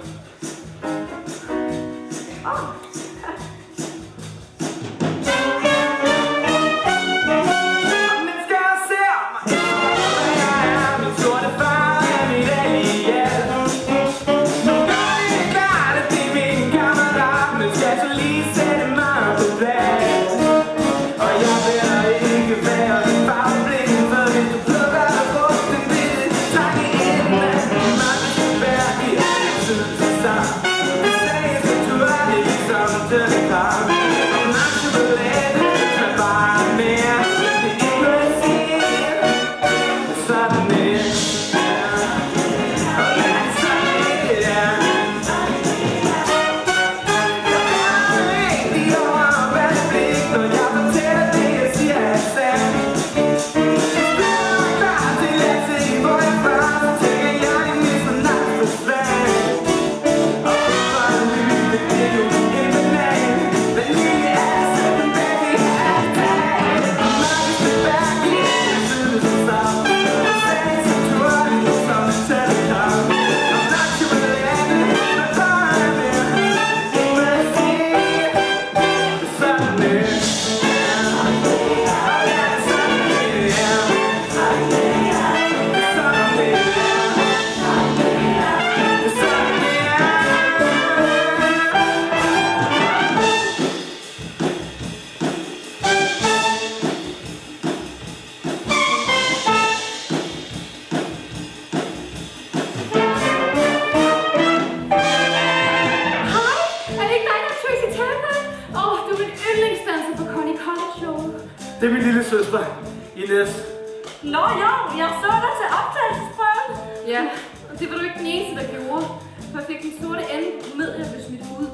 Det er min lille søster, Ines. Nå jo, jeg så dig til optagelsesprøven. Ja, og det var du ikke den eneste, der gjorde. For jeg fik den sorte ende på med, jeg blev smidt ud.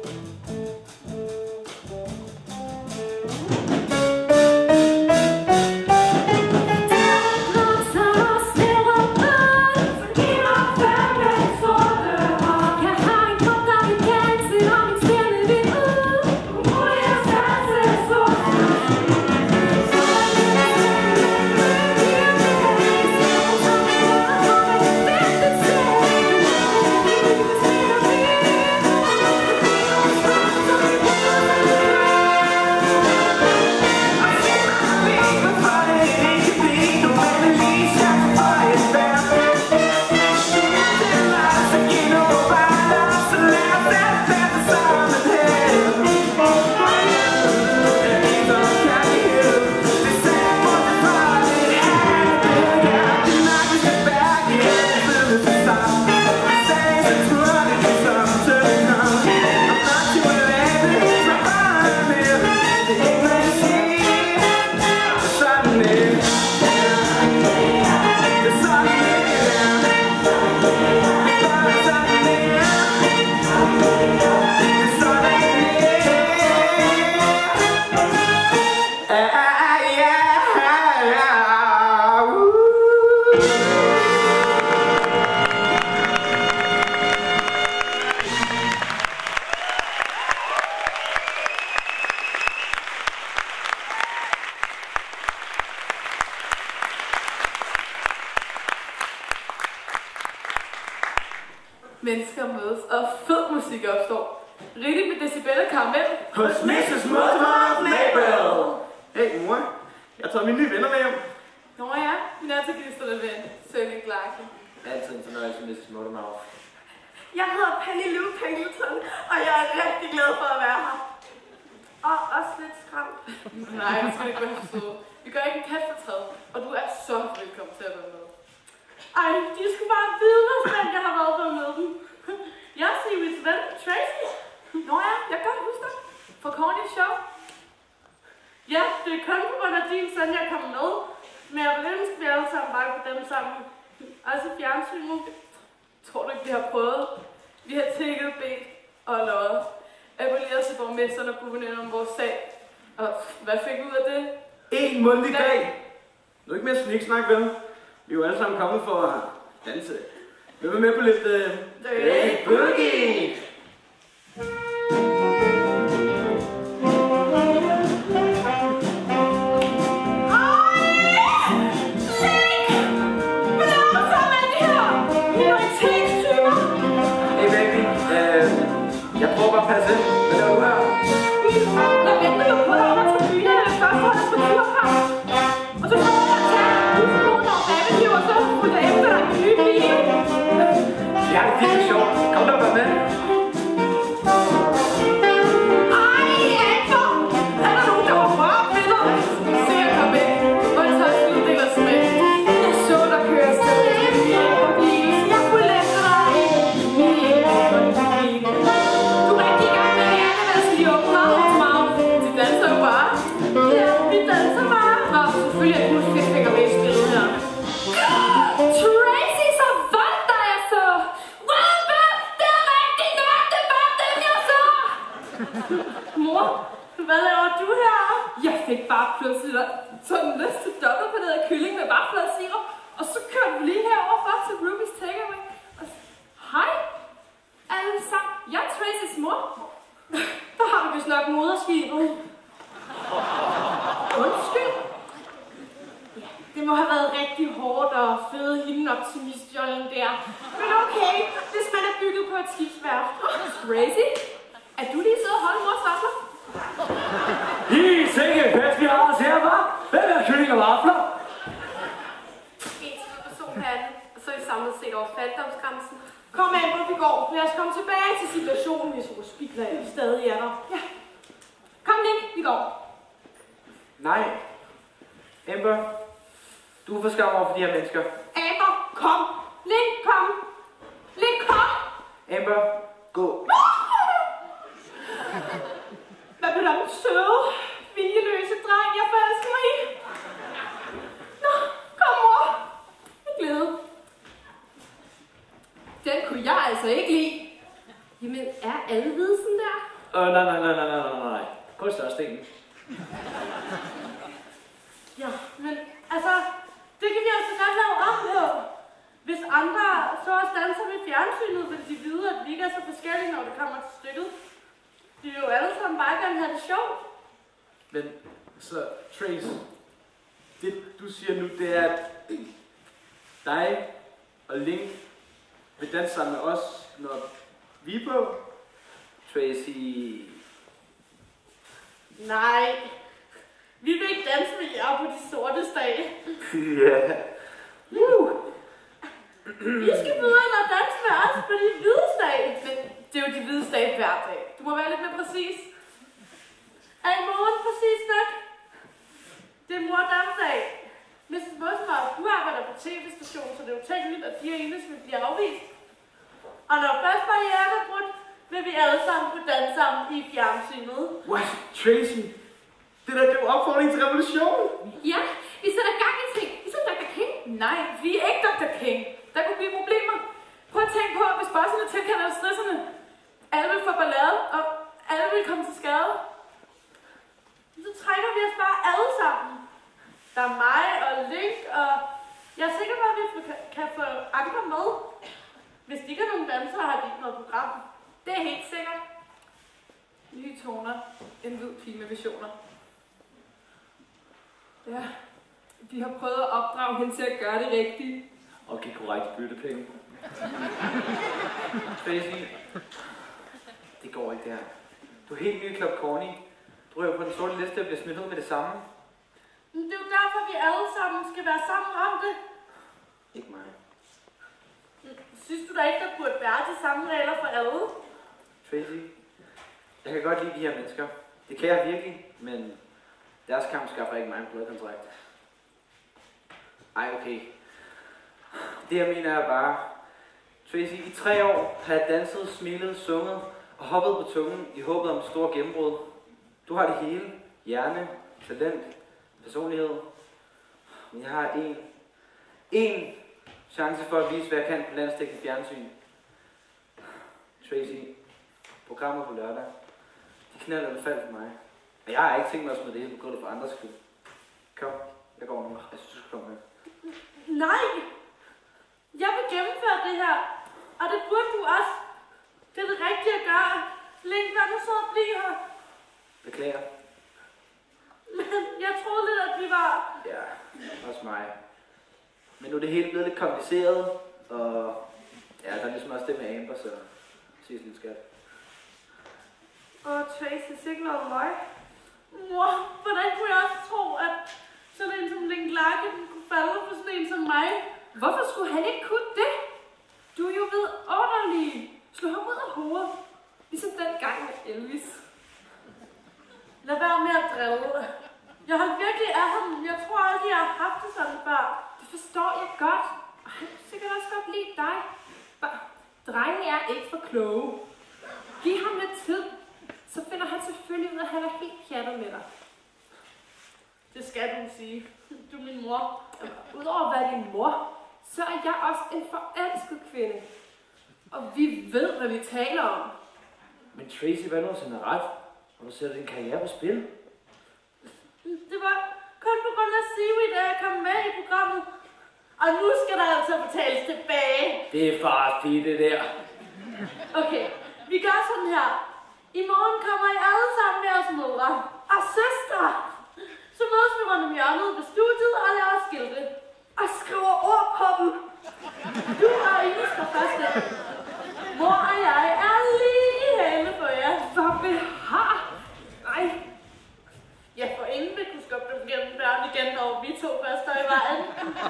Mennesker mødes, og fed musik opstår. Rigtig med decibel og karamel. Hos Mrs. Mortimer Mabel. Hey mor, jeg tager mine nye venner med hjem. Nå ja, min artiklisterne ven, Sønne Clarke. Altid en fornøjelse, Mrs. Mortimer. Jeg hedder Penny Lou Pengleton, og jeg er rigtig glad for at være her. Og også lidt skræmt. Nej, det skal ikke være for søde. Vi gør ikke en kaffetræd, og du er så velkommen til at være med. Ej, de skulle bare vide, hvor spændt jeg har været for at møde dem. Jeg er Sivis ven, Tracy. Nå ja, jeg kan godt huske dig. For Cornys show. Ja, det er kun på grund af din søn, jeg kommer med. Men jeg vil ønske, at vi alle sammen bare på dem sammen. Altså fjernsynet. Tror du ikke, vi har prøvet? Vi har tækket, bedt og løjet. Appelleret til borgmesteren og guvernøren om vores sag. Og hvad fik vi ud af det? en mundtlig dag. Nu er ikke mere sniksnak, vel? Vi er jo alle sammen kommet for at danse. Hvem er med på lidt Dirty Boogie? Jeg prøver bare at passe ind. Hvad laver du her? Jeg venter jo på dig under tribunerne, først holder på turkamp. Og så prøver jeg at tage udformående og babbeliv, og så fulgte jeg efter dig i nye bil. Ja, det er virkelig sjovt. Kom da og vær med. Ej, Amber! Er der nogen, der var rørt ved dig? Se at komme væk. Og jeg tager slutdel og smæk. Jeg så dig køre afsted i min bil. Jeg kunne efter dig i min bil. Du er rigtig i gang med hjernen, men jeg skal lige åbne mouth. De danser jo bare. Ja, vi danser bare. Nå, selvfølgelig er muskelfinger med i spillet her. Tracy, så vandt der jeg så! Wow, det er rigtig nok, det var den jeg så! Mor, hvad laver du her? Jeg fik bare pludselig sådan en næste dobbeltpaneret kylling med vafler og sirup, og så kørte vi lige herover for til Ruby's Takeaway. Og hej, alle sammen. Jeg er Tracys mor. Der har du vist nok moderskibet. Undskyld. Det må have været rigtig hårdt at føde hende optimistjollen der. Men okay, hvis man er bygget på et skibsværft. Tracy, er du lige siddet og holdt mors vafler? I sikke fest, vi har os her, hva'? Hvem er kylling og vafler? En til person per anden, og så er I samlet set over fattigdomsgrænsen. Kom an, hvor vi går. Lad os komme tilbage til situationen, hvis Rospigler stadig er der. Ja. Kom, Link, vi går. Nej. Amber, du er for skam over for de her mennesker. Aber, kom. Link, kom. Link, kom. Amber, gå. Hvad blev der den søde, viljeløse dreng, jeg forelsker mig i? Nå, kom, mor. Med glæde. Den kunne jeg altså ikke lide. Jamen, er alle hvide sådan der? Nej. Kun størstenen. Ja, men altså, det kan vi altså godt lave om på. Hvis andre så også danser ved fjernsynet, vil de vide, at vi ikke er så forskellige, når det kommer til stykket. De vil jo alle sammen bare gerne have det sjovt. Men så, Trace, det du siger nu, det er, at dig og Link vil danse sammen med os, når vi er på. Tracy... Nej, vi vil ikke danse med jer på de sorte dage. Ja. I skal videre og danse med os på de hvide dage. Men det er jo de hvide dage hver dag. Du må være lidt mere præcis. Er i morgen præcis nok? Det er mor-damsdag. Mrs. Mosmar, du arbejder på tv-stationen, så det er jo tænkeligt, at de eneste vil blive afvist. Og når først barrieren er brudt, vil vi alle sammen kunne danse sammen i fjernsynet. What? Tracy? Det er jo opfordring til revolution. Ja, vi sætter gang i ting. Ligesom Dr. King. Nej, vi er ikke Dr. King. Der kunne blive problemer. Prøv at tænke på, at hvis bosserne tilkalder stresserne, alle vil få ballade, og alle vil komme til skade. Så trækker vi os bare alle sammen. Der er mig og Link, og jeg er sikker på, at vi kan få andre med. Hvis de ikke har nogen dansere, har de ikke noget program. Det er helt sikkert. Nye toner. En hvid pige med visioner. Ja, vi har prøvet at opdrage hende til at gøre det rigtige. Og give korrekt byttepenge. Tracy, det går ikke det her. Du er helt ny i Club Corny. Du røver på den sorte liste og bliver smidt ud med det samme. Men det er jo derfor, vi alle sammen skal være sammen om det. Ikke mig. Synes du da ikke, der burde være de samme regler for alle? Tracy, jeg kan godt lide de her mennesker. Det kan jeg virkelig, men deres kamp skaffer ikke mig en pladekontrakt. Ej, okay. Det jeg mener er bare, Tracy, i 3 år har jeg danset, smilet, sunget og hoppet på tungen i håbet om et stort gennembrud. Du har det hele. Hjerne, talent, personlighed. Men jeg har én chance for at vise, hvad jeg kan på landsdækkende fjernsyn. Tracy, programmet på lørdag. De knalder det faldt for mig. Og jeg har ikke tænkt mig at smide det hele på grund af for andres skyld. Kom, jeg går nu. Jeg synes, du skal komme med. Nej! Jeg vil gennemføre det her, og det burde du også. Det er det rigtige at gøre. Link, hvad nu så at blive her? Beklager. Men jeg troede lidt, at vi var... Ja, også mig. Men nu er det hele blevet lidt kompliceret, og ja, der er ligesom også det med Amber, så ses lidt skat. Og Tracy signer om mig. Mor, hvordan kunne jeg også tro, at sådan en som Link Larkin kunne falde for sådan en som mig? Hvorfor skulle han ikke kunne det? Du er jo vidunderlig. Slå ham ud af hovedet. Ligesom den gang med Elvis. Lad være med at drille. Jeg holdt virkelig af ham. Jeg tror aldrig, jeg har haft det sådan før. Det forstår jeg godt. Og han kunne sikkert også godt lide dig. Drenge er ikke for kloge. Giv ham lidt tid. Så finder han selvfølgelig ud af, at han er helt pjattet med dig. Det skal du sige. Du er min mor. Udover at være din mor, så er jeg også en forelsket kvinde. Og vi ved, hvad vi taler om. Men Tracy, hvad nu, hvis han er ret? Og du sætter din karriere på spil? Det var kun på grund af Seaweed, at jeg kom med i programmet. Og nu skal der altså betales tilbage. Det er far fint, det der. Okay, vi gør sådan her. I morgen kommer I alle sammen med os mødre og søstre. Så mødes vi rundt om hjørnet ved studiet og laver skilte. Og skriver ord på dem. Du og Ine skal første. Mor og jeg er lige i hale på jer. Hvor behar! Nej. Ja, for ingen vil kunne skubbe dem gennem døren igen, når vi to først står i vejen.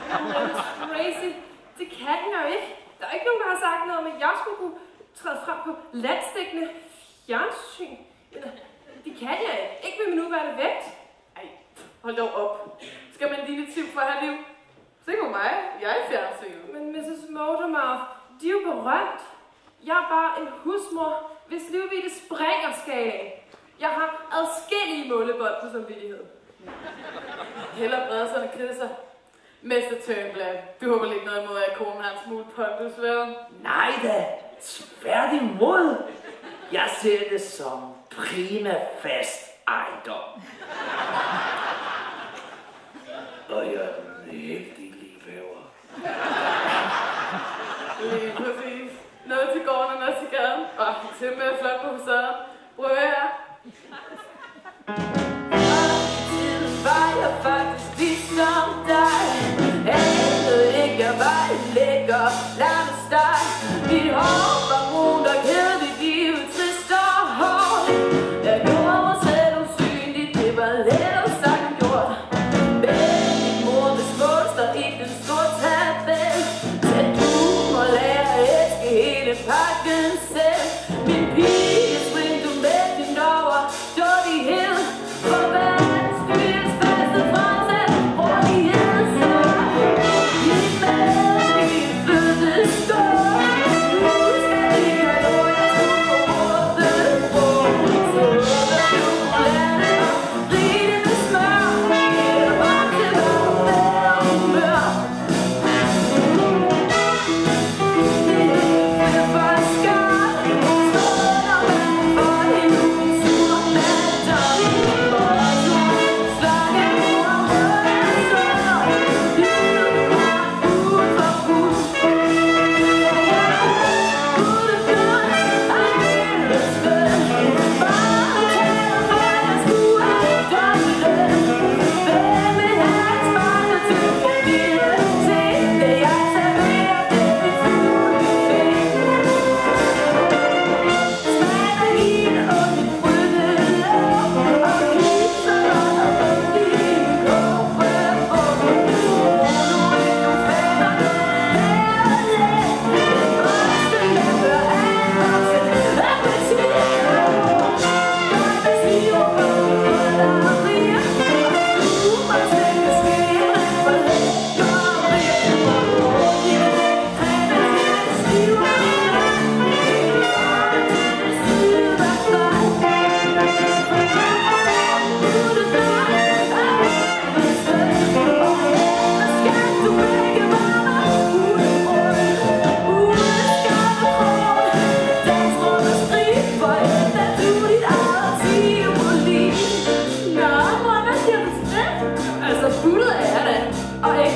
Tracy, det kan jeg jo ikke. Der er ikke nogen, der har sagt noget om, at jeg skulle kunne træde frem på landsdækkende fjernsyn. Det kan jeg ikke. Ikke med min nuværende vægt. Ej, hold dog op. Skal man lille liv for at have liv? Se på mig, jeg er fjernsyn. Men Mrs. Motormouth, de er jo berømt. Jeg er bare en husmor, hvis livvidde springer skalaen. Jeg har adskillige målebånd på samvittighed. Heller brede sådan kriser. Mester Turnblad, du håber lidt noget imod, at konen har en smule pondus, vel? Nej da, tværtimod. Jeg ser det som prima fast ejendom. Og jeg er den heldige liebhaver. Lige præcis. Noget til gården og noget til gaden. Og til med at flot på facaden. Prøv at høre. Var jeg faktisk ligesom dig. Anede ikke, jeg var en lækker lammesteg. Mit hår var brunt og kedeligt, givet trist og hårdt. Jeg gjorde mig selv usynligt, det var lettere sagt end gjort. Men min mor hvis moster i den store tabel. Så du må lære at elske hele pakken selv. Min pige springte med din over, dårlighed. For verdens styres faste fremsæt, hurtighed så. Min mælke fødtes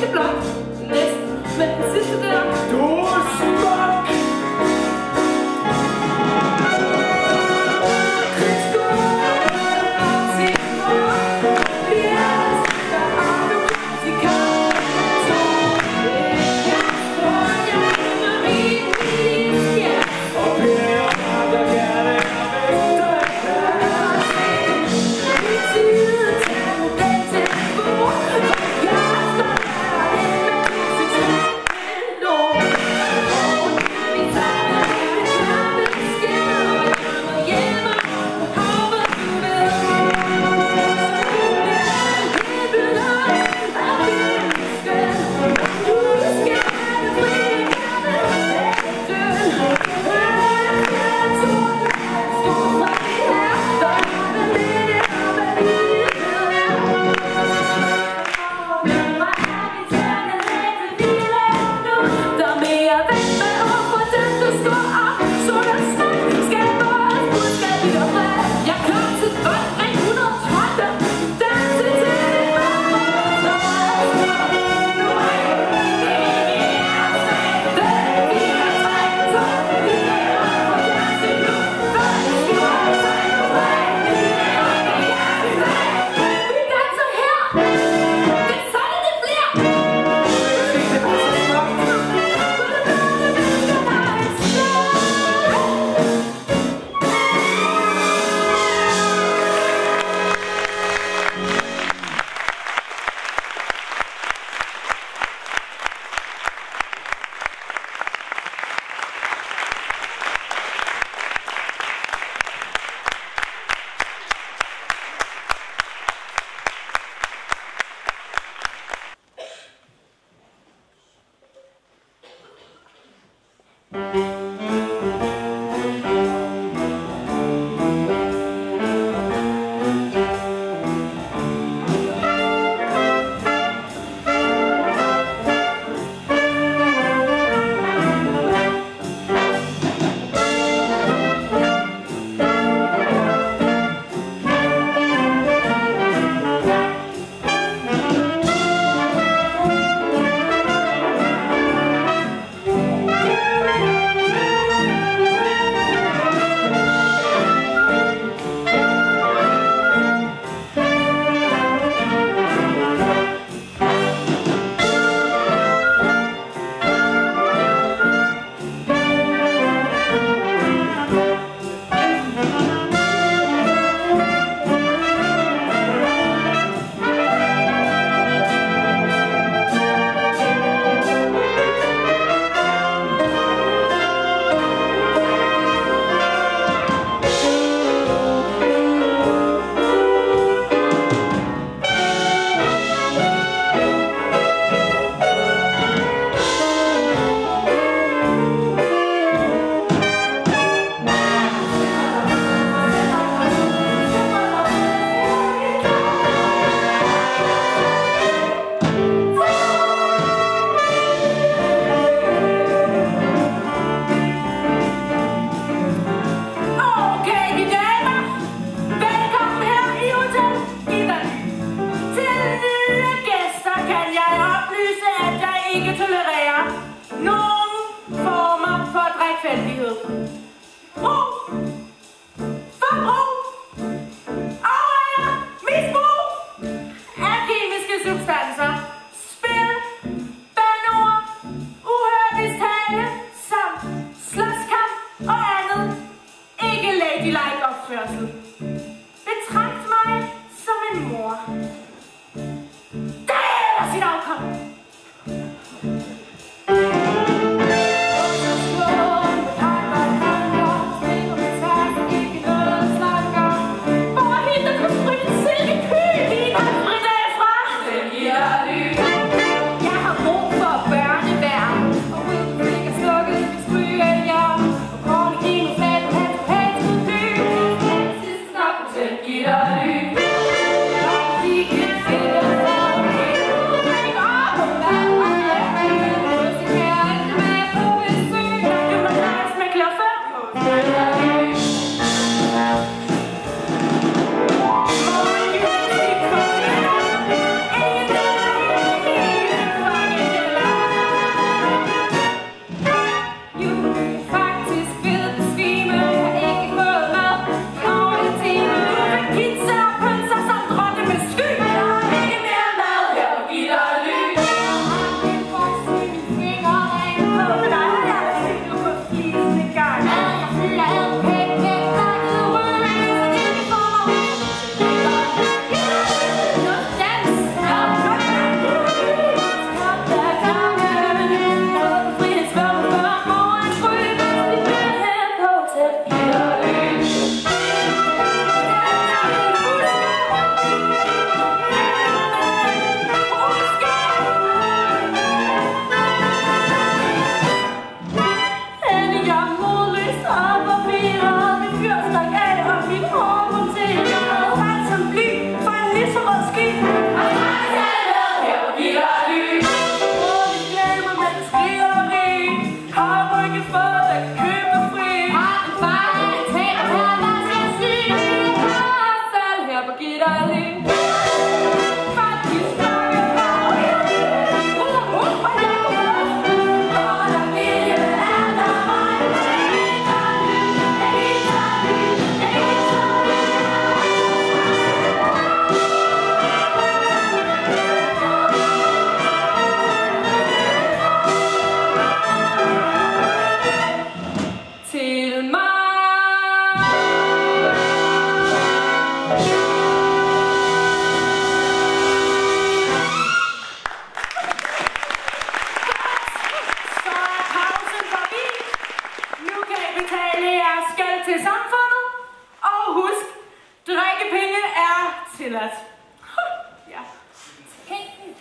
ikke blot. Næsten. Men den sidste der. Du er smuk!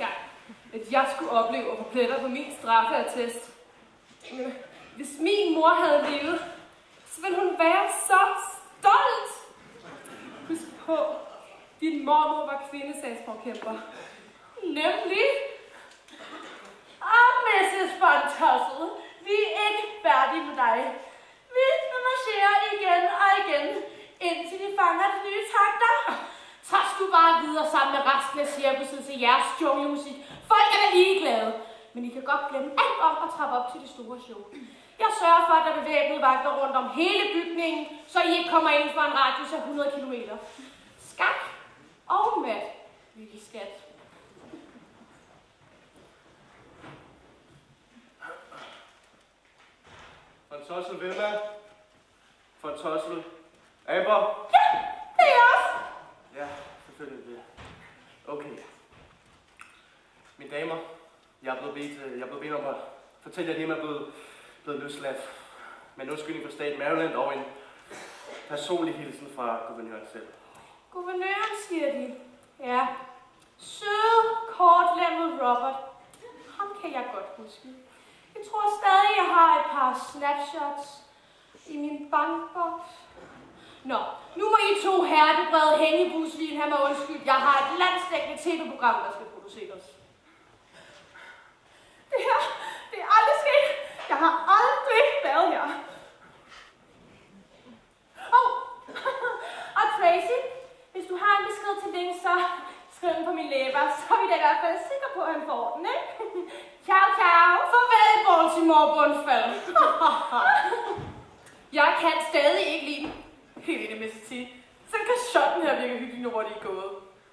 gang, at jeg skulle opleve at få pletter på min straffeattest. Hvis min mor havde levet, så ville hun være så stolt. Husk på, din mormor var kvindesagsforkæmper. Nemlig. Og Mrs. Fontosset, vi er ikke færdige med dig. Vi marcherer igen og igen, indtil de fanger de nye takter. Så skal du bare videre sammen med resten af cirkuset til jeres junglemusik. Folk er ligeglade. Men I kan godt glemme alt om at trappe op til det store show. Jeg sørger for, at der er bevæbnede vagter rundt om hele bygningen, så I ikke kommer inden for en radius af 100 km. Skak og mat, Vicky Skat. Fontossel Vilma. Fontossel Aber. Ja, det er os. Ja, selvfølgelig det. Okay. Mine damer, jeg er blevet bedt om at fortælle jer, at Emma er blevet løsladt. Med en undskyldning fra staten Maryland og en personlig hilsen fra guvernøren selv. Guvernøren, siger de. Ja. Søde, kortlemmet Robert. Ham kan jeg godt huske. Jeg tror stadig, jeg har et par snapshots i min bankboks. Nå, nu må I to hertebrede hængebusvin have mig undskyld. Jeg har et landsdækkende tv-program, der skal produceres. Det er aldrig sket. Jeg har aldrig været her. Og Tracy, hvis du har en besked til Link, så skriv den på min læber, så er vi da i hvert fald sikre på, at han får den, ikke? Ciao, ciao. Farvel, Baltimore bundfald. Jeg kan stadig ikke lide den. Helt enig med at sige. Sådan kan shotten her virke hyggelig, når de er gået.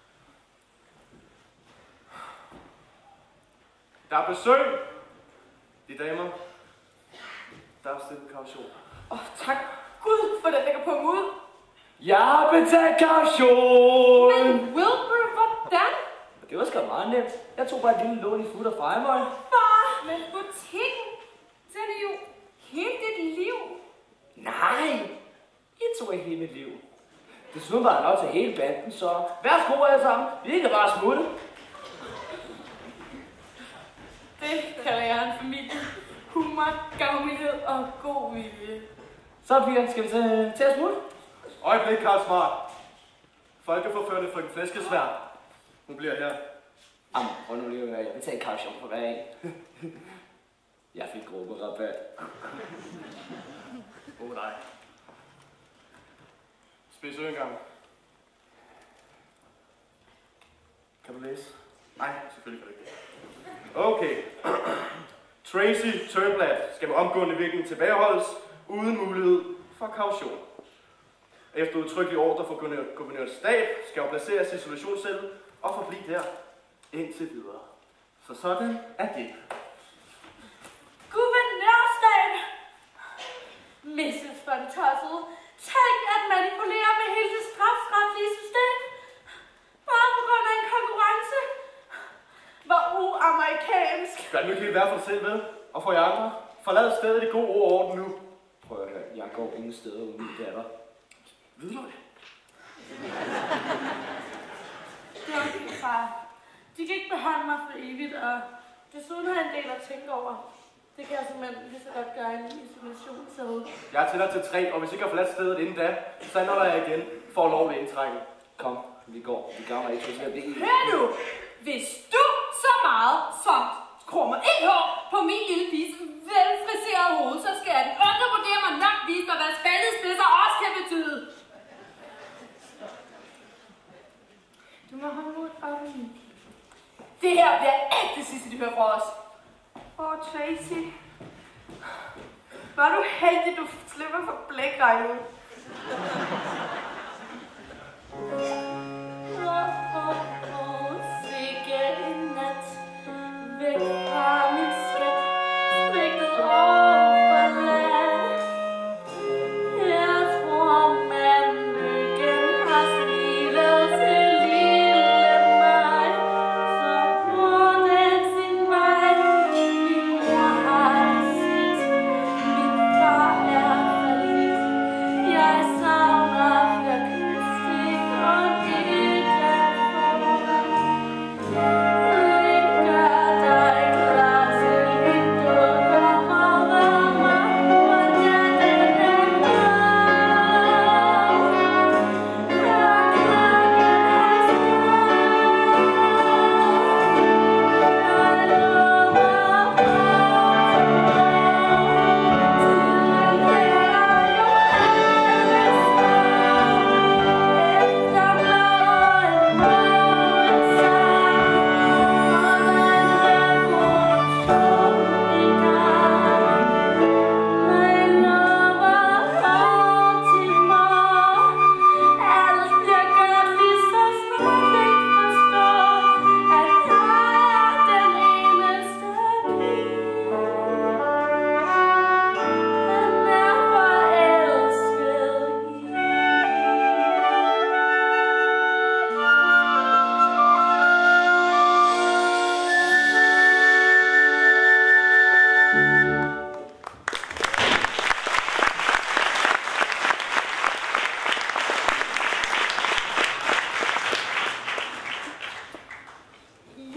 Der er besøg. De damer. Der er stillet kaution. Tak Gud for den, der kan punge ud. Jeg har betalt kaution! Men Wilbur, hvordan? Det var sgu meget nemt. Jeg tog bare et lille lån i Food of Fejmøj. Far, men butikken, den er jo hele dit liv. Nej! I tog ikke hele mit liv. Desuden var der nok til hele banden, så værsgo alle sammen. Vi kan bare smutte. Det kalder jeg en familie. Humor, gavmildhed og god vilje. Så piger, skal vi til at smutte? Øjeblik, Karl Smart. Folkeforførende for en flæskesvær. Hun bliver her. Jamen, prøv nu lige at høre. Jeg betalte kaution for hver en. Jeg fik grupperabat. Nej. Spids øgengang. Kan du læse? Nej, selvfølgelig kan du ikke. Okay. Tracy Turnblad skal med omgående virkning tilbageholdes uden mulighed for kaution. Efter udtrykkelig ordre fra guvernørens stab skal hun placeres i isolationscelle og forblive der indtil videre. Så sådan er det. Guvernørstab! Mrs. Fontosset, tænk at manipulere med hele det strafsretlige system. Bare på grund af en konkurrence. Hvor uamerikansk. Gør det nu ikke helt værd for dig selv, ved? Og for jer andre. Forlad stedet i god ord og orden nu. Prøv at høre, jeg går ingen steder uden min datter. Ved du det? Det er okay, far. De kan ikke beholde mig for evigt, og desuden har jeg en del at tænke over. Det kan jeg simpelthen lige så godt gøre i en isolationscelle. Jeg tæller til 3, og hvis ikke har forladt stedet inden da, så anholder jeg igen for lovlig indtrængning. Kom, vi går. Vi gør mig ikke, så jeg bliver ikke. Hør nu! Hvis du så meget som krummer et hår på min lille piges velfriserede hoved, så skal den undervurdere mig nok vise mig, hvad spændende spidser også kan betyde. Du må holde mod op. Det her bliver ikke det sidste, de hører fra os. Tracy. Var du heldig, du slipper for blækregnet. Sikke en nat. Væk fra min skat. Svigtet og forladt. Jeg tror, man lykken har smilet til lille mig. Så går den sin vej. Min mor har sit. Min far er fallit. Jeg savner fyrkystik og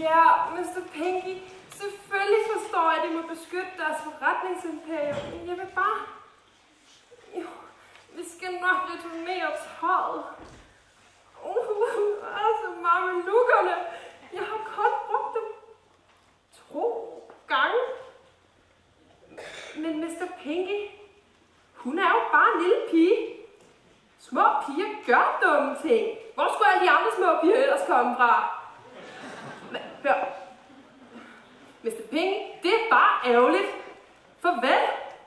Ja, Mr. Pinky. Selvfølgelig forstår jeg, at de må beskytte deres forretningsimperium. Men jeg vil bare... Jo, vi skal nok returnere tøjet. Altså, mamelukkerne. Jeg har kun brugt dem 2 gange. Men Mr. Pinky, hun er jo bare en lille pige. Små piger gør dumme ting. Hvor skulle alle de andre små piger ellers komme fra? Hør. Mr. Pinky, det er bare ærgerligt. Farvel.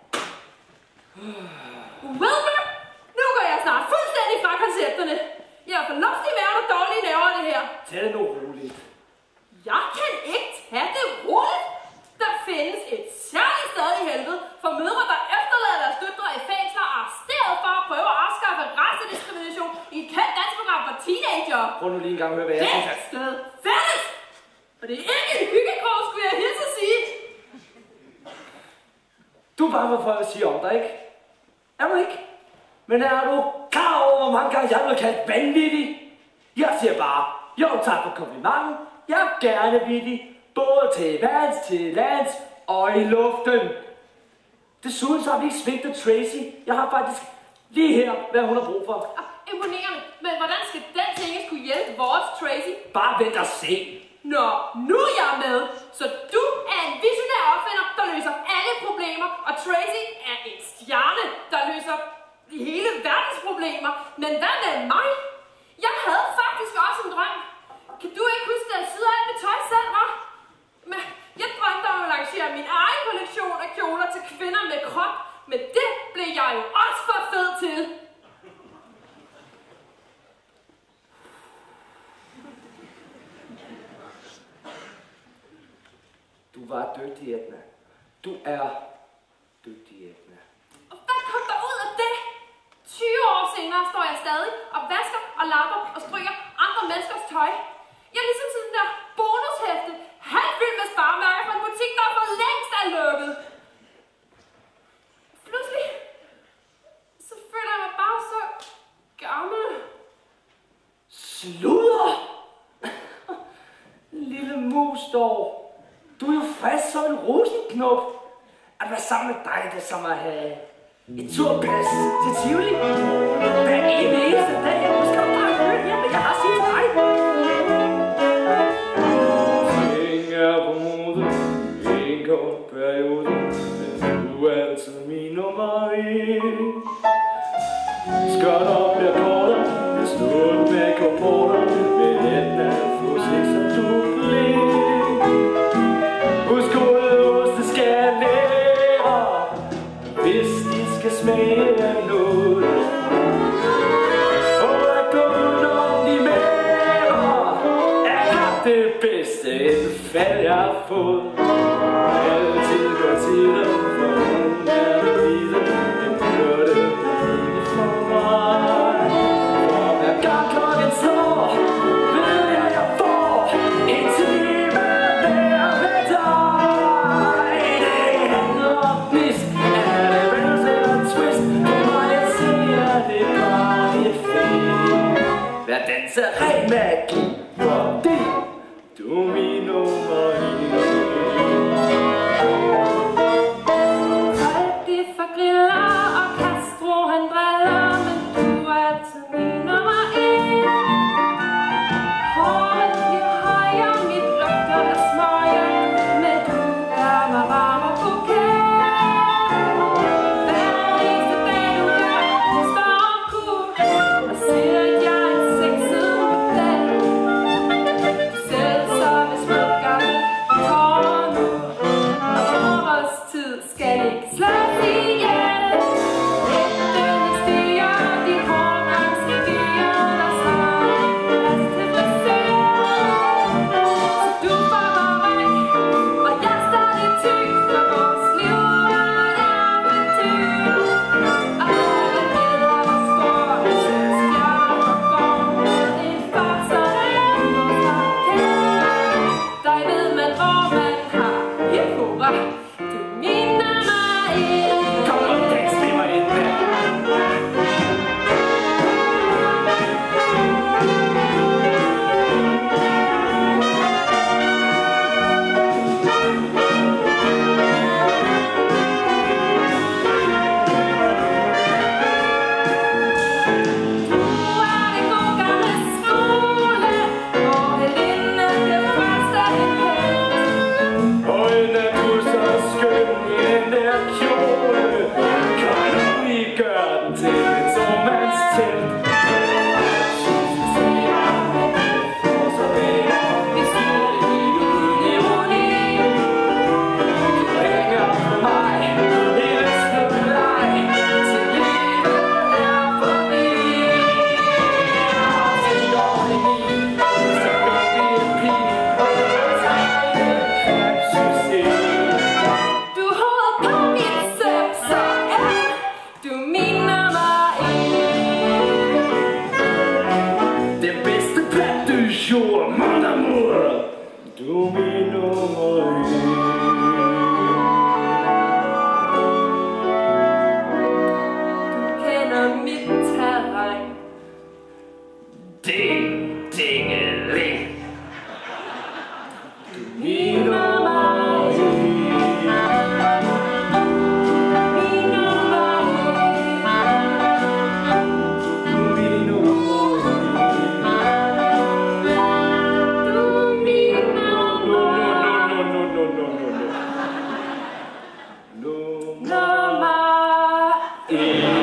Wilbur, nu går jeg snart fuldstændig fra koncepterne. Jeg har fornuftig værd og dårlige nerver det her. Tag det nu roligt. Jeg kan ikke tage det roligt. Der findes et særligt sted i helvede for mødre, der efterlader deres døtre i fængsler og arresteret for at prøve at afskaffe racediskrimination i et kendt danskprogram for teenager. Prøv nu lige en gang at høre, hvad jeg siger. Det sted fælles! Og det er ikke en hyggekrog, skulle jeg hilse at sige. Du er bare for at sige om dig, ikke? Er du ikke? Men er du klar over, hvor mange gange jeg blev kaldt vanvittig? Jeg siger bare, jo tak for komplimenten. Jeg er gerne vittig. Både til vands, til lands og i luften. Desuden så har vi ikke svigtet Tracy. Jeg har faktisk lige her, hvad hun har brug for. Imponerende. Men hvordan skal den ting skulle hjælpe vores Tracy? Bare vent og se. Nå, nu er jeg med. Så du er en visionær opfinder, der løser alle problemer. Og Tracy er en stjerne, der løser hele verdens problemer. Men hvad med mig? Jeg havde faktisk også en drøm. Kan du ikke huske, at jeg sidder alt med tøj selv, hva'? Men jeg drømte om at lancere min egen kollektion af kjoler til kvinder med krop. Men det blev jeg jo også for fed til. Du var dygtig, Edna. Du er dygtig, Edna. Og hvad kom der ud af det? 20 år senere står jeg stadig og vasker og lapper og stryger andre menneskers tøj. Jeg er ligesom sådan der bonushæfte, halvfyldt med sparemærker fra en butik, der for længst er lukket. Pludselig, så føler jeg mig bare så gammel. Sludder! Lille mus dog. Du er jo frisk som en rosenknop. At være sammen med dig, det er som at have et turpas til Tivoli. Hver eneste dag, nu skal du bare høre her, hvad jeg har set til dig. Ting er på mode, en kort periode, men du er altid min nummer 1. Skønner bliver kortere, det stort med korporter, med Edna få sig som du bliver. Husk hovedet, det skal lære, hvis de skal smage noget. Og at gå udenom de mærer, er det bedste indfald jeg har fået. Altid går til dem, for hun er det lille, men burde det ikke for mig. For hver gang klokken slår, ved jeg får en time mere med dig. Det handler om gnist, er det vælse eller twist, for mig at sige, er det bare et fedt. Hver dans er ren magi, fordi du er min nummer 1. Altid for griller og Castro, han driller, men du er altid min nummer 1. Håret bliver højere, mit lugter er smøger, men du gør mig varm og bouquet. Hver eneste dag du gør, står op cool og siger, at jeg er en sexet model. Du selv som en smuk gammel tårer nu, og vores tid skal ikke slås ihjel. Et døgn stiger, dit hår langs stiger, der snart plads til frisør. Så du får mig væk, og jeg er stadig tyk, for vores liv er et eventyr. Og jeg glæder mig stor, hvis stjerner går. Det er bare sådan, hvor kære. Der ved man, hvor man har hip hurra. Du er min nummer 1. Kom nu, dans med mig, Edna. Du er min nummer 1. Du kender mit terræn. Ding, dingeling. Min nummer 1. Min nummer 1. Du er min nummer 1. Du er min nummer 1. Nummer 1.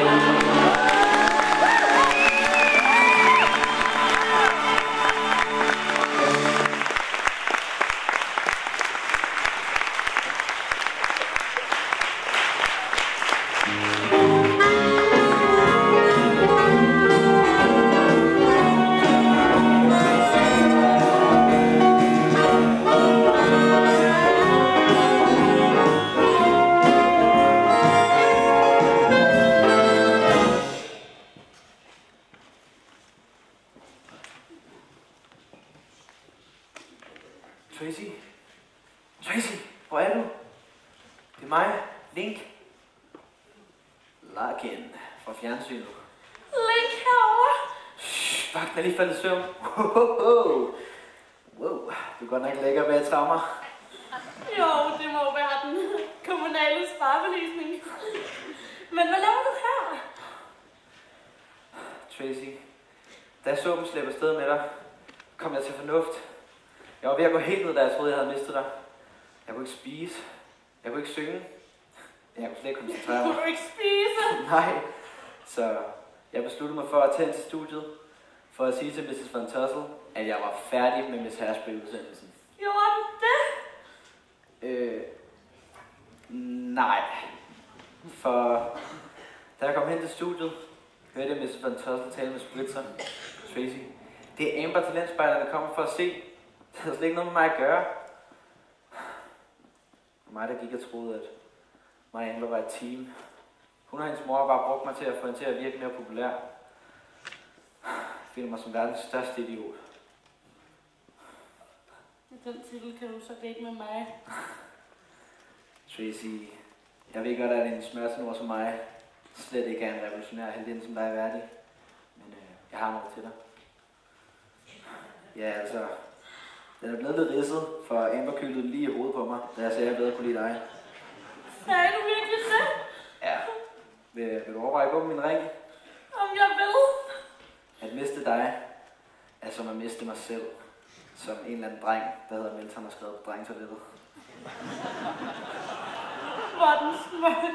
Tracy? Tracy, hvor er du? Det er mig, Link. Larkin fra fjernsynet. Link herovre. Shh, vagten er lige faldet i søvn. Wow, du er godt nok lækker bag trammer. Jo, det må være den kommunale sparebelysning. Men hvad laver du her? Tracy, da jeg så dem slippe afsted med dig, kom jeg til fornuft. Jeg var ved at gå helt ned, da jeg troede, jeg havde mistet dig. Jeg kunne ikke spise. Jeg kunne ikke synge. Jeg kunne slet ikke koncentrere mig. Du kunne ikke spise? Nej. Så jeg besluttede mig for at tage ind til studiet, for at sige til Mrs. Van Tussle, at jeg var færdig med Miss Hairspray-udsendelsen. Gjorde du det? Nej. For da jeg kom hen til studiet, hørte jeg Mrs. Van Tussle tale med Spritzer. Tracy, det er Amber Talentspejderne, der kommer for at se. Det havde slet ikke noget med mig at gøre. Mig, der gik og troede, at mig og Amber var et team. Hun og hendes mor bare brugt mig til at få hende til at virke mere populær. Jeg føler mig som verdens største idiot. Den titel kan du så date med mig. Tracy, jeg ved godt, at en smørsenor som mig slet ikke er en revolutionær heldinde som dig er værdig. Men jeg har noget til dig. Ja, altså, den er blevet lidt ridset, for Amber kyldede lige i hovedet på mig, da jeg sagde, at jeg bedre kunne lide dig. Sagde du virkelig det? Ja. Vil du overveje på min ring? Om jeg vil? At miste dig er som at miste mig selv. Som en eller anden dreng, der hedder Milton og skrevet på drengtoilettet. Hvor er den smuk.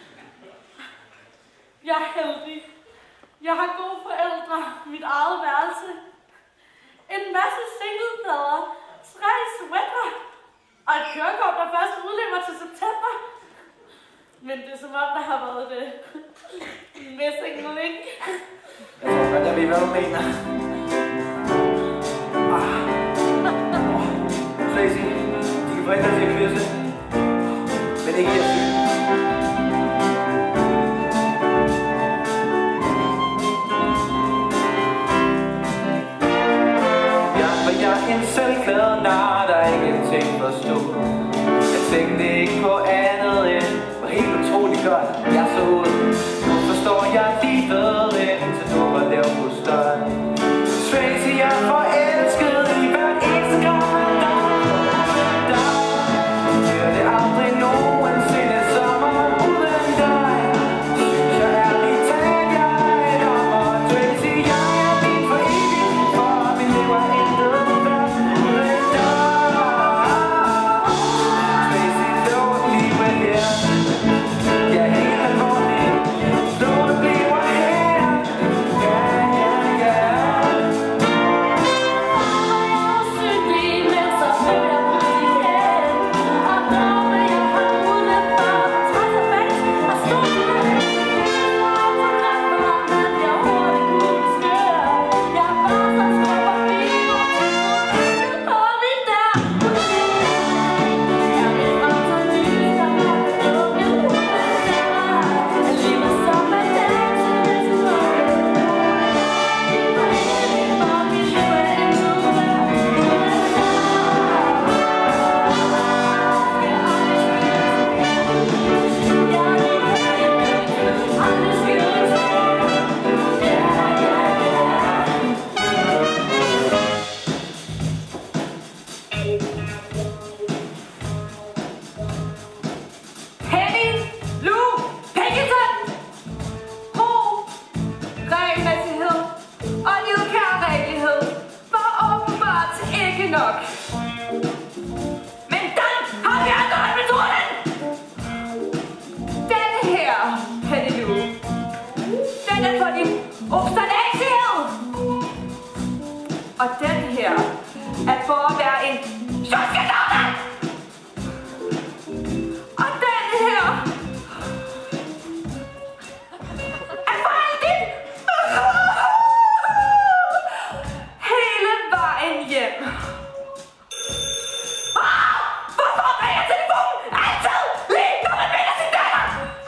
Jeg er heldig. Jeg har gode forældre, mit eget værelse, en masse singleplader, 3 sweater og et kørekort, der først udløber til september. Men det er som om, der har været det missing link. Jeg tror godt, jeg ved, hvad du mener. Tracy, de kan få dig til at kysse, men ikke i at syge. Jeg er en selvglad nar, der ikke er ting forstå. Jeg tænkte ikke på andet end, hvor helt utroligt godt jeg så ud. Nu forstår jeg livet, indtil du var lav på støj. Tracy, jeg er forelsket i hver eneste gang af dig. Hørte aldrig nogensinde sommer uden dig. Synes jeg ærligt talt, jeg er et ommer. Tracy, jeg er din for evigt, for min liv er intet værd uden dig. Tracy, lå livet her. Jeg er helt alvorlig. Henning, Lu, Pinkelton, ro, regelmæssighed og nidkær regelighed var åbenbart ikke nok. Men den har vi andre metoden! Denne her, Pennelu, den er for din obsternatsighed. Og den her er for at være en sjuskedonne. Og den her er for alt dit hele vejen hjem. Hvorfor ringer telefonen altid lige når man vinder sin datter?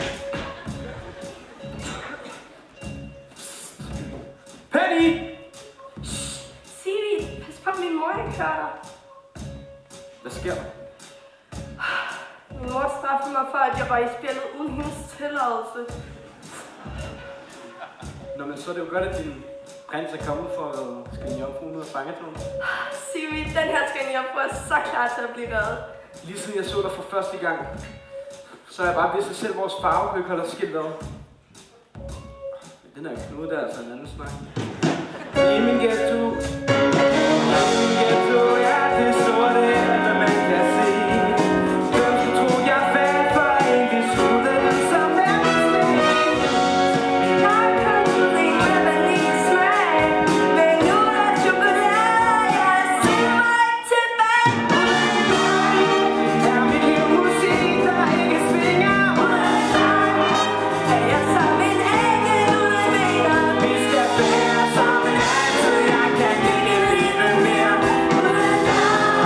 Penny! Sivi, pas på, min mor ikke hører dig. Hvad sker der? Min mor straffede mig for, at jeg var i spillet uden hendes tilladelse. Nå, men så er det jo godt, at din prins er kommet for at skille jomfruen ud af fangetårnet. Sivi, den her skal jeg få så klar til at blive reddet. Lige siden jeg så dig for første gang, så har jeg bare vidst, at selv vores farvebøg holder skilt ad. Den er jo knudet, der er altså en anden snak. I min ghetto, ja, det er sorte, hvad man kan se. Hvem skulle tro, jeg faldt for en, det sluttede som nærmest. Jeg kan lide med vanilje smag, men nu er chokolade, jeg ser mig tilbage. Er mit liv musik, der ikke svinger ud af dig? Er jeg som en engel uden vinger? Vi skal bære sammen altid, jeg kan ikke lide mere uden dig.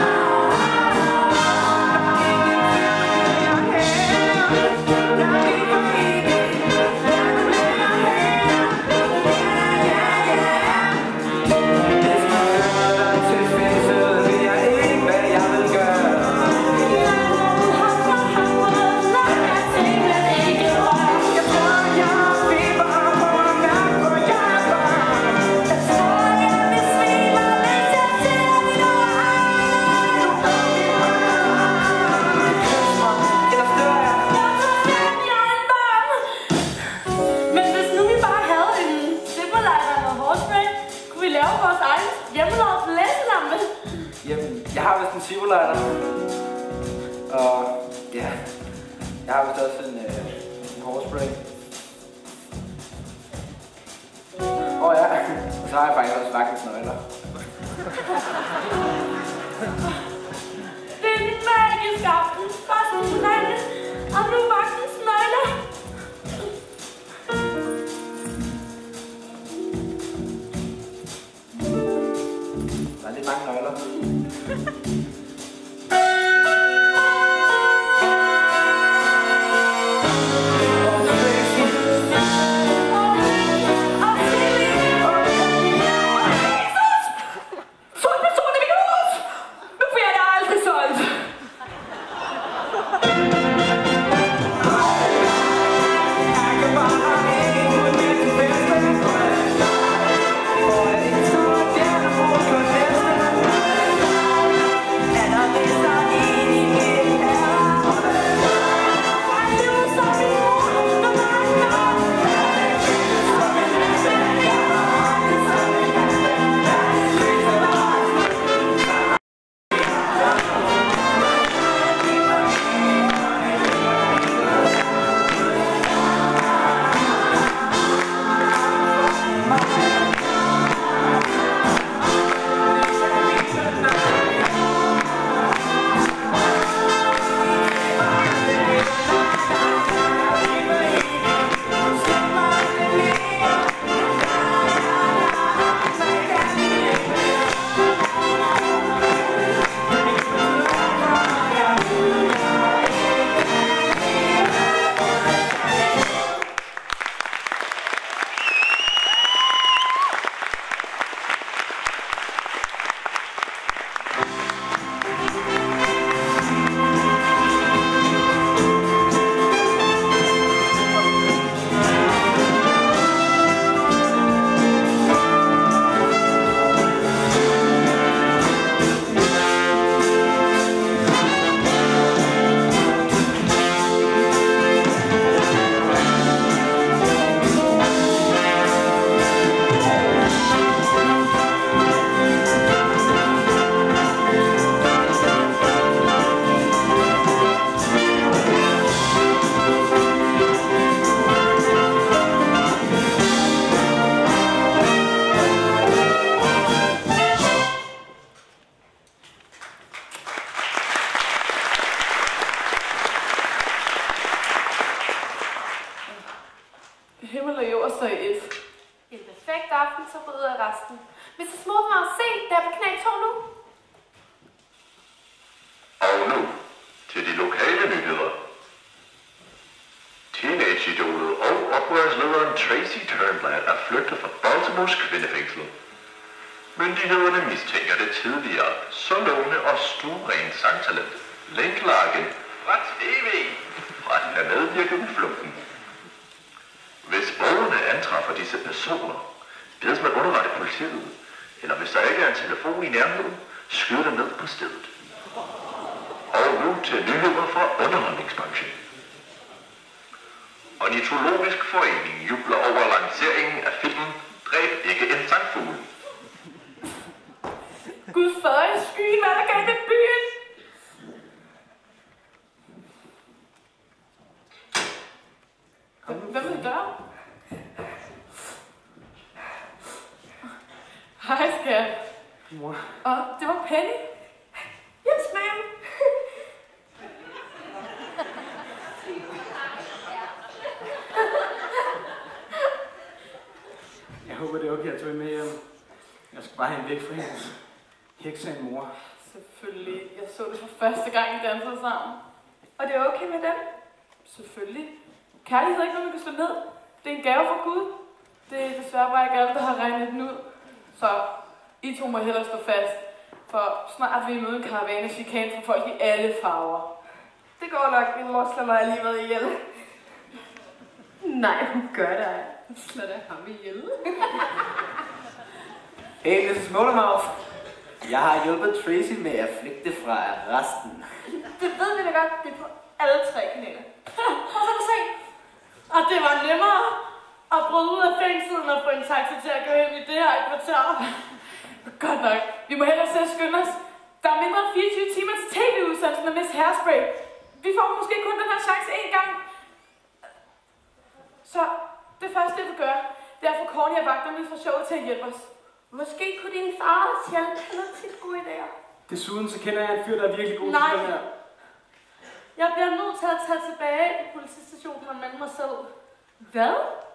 Men hvis nu vi bare havde en zipperlighter eller hårspray, kunne vi lave vores egen hjemmelavede blæselampe. Jamen, jeg har vist en Sivolighter. Og ja, jeg har vist også en hårspray. Ja, og så har jeg faktisk også vagtens nøgler. Det er en magisk aften. Først lande, og nu vagtens nøgler. Der er lidt mange nøgler. Så er personen i mit hus! Nu får jeg så i et. En perfekt aften, så gå ud af resten. Mr. Smallmouth, se, der er på kanal 2 nu. Og nu til de lokale nyheder. Teenage-idolet og oprørslederen Tracy Turnblad er flygtet fra Baltimores kvindefængsel. Myndighederne mistænker det tidligere så lovende og stuerene sangtalent Link Larkin fra TV for at have medvirket i flugten. Hvis borgerne antræffer disse personer, bedes man underrette politiet, eller hvis der ikke er en telefon i nærheden, skyd dem ned på stedet. Og nu til nyheder fra underholdningsbranchen. Ornitologisk Forening jubler over lanceringen af filmen Dræb ikke en sangfugl. Gud fader i skyen, hvad er der galt med byen? Hvem vil gøre? Hej, skat. Mor. Og det var Penny. Yes, ma'am. Jeg håber, det er okay at tage med hjem. Jeg skal bare have en væk fra hendes hekse en mor. Selvfølgelig. Jeg så det for første gang, I dansede sammen. Og det er okay med dem? Selvfølgelig. Kærlighed er ikke noget, man kan slå ned. Det er en gave fra Gud. Det er desværre bare ikke alle, der har regnet den ud. Så I to må hellere stå fast. For snart vil I møde en karavane chikane for folk i alle farver. Det går nok. Min mor slår mig alligevel ihjel. Nej, hun gør det ej. Hun slår da ham ihjel. Hey, Mrs. Motormouth. Jeg har hjulpet Tracy med at flygte fra resten. Det ved vi da godt. Det er på alle 3 kanaler. Prøv at se. Og det var nemmere at bryde ud af fængslet og få en taxi til at gå ind i det her kvarter. Godt nok. Vi må hellere se at skynde os. Der er mindre end 24 timer til tv-udsendelsen af Miss Hairspray. Vi får måske kun den her chance én gang. Så det første, jeg vil gøre, det er at få Corny og vagterne fra showet til at hjælpe os. Måske kunne din far sjældent have noget til gode idéer. Desuden så kender jeg en fyr, der er virkelig god til Nej. det her. Jeg bliver nødt til at tage tilbage i politistationen og melde mig selv. Hvad?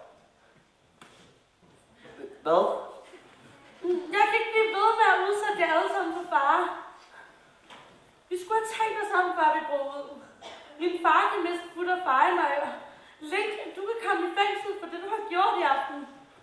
Hvad? Jeg kan ikke blive ved med at udsætte jer alle sammen for fare. Vi skulle have talt os sammen, før vi brød ud. Min far kan miste fut og far i mig. Link, du kan komme i fængsel for det, du har gjort i aften.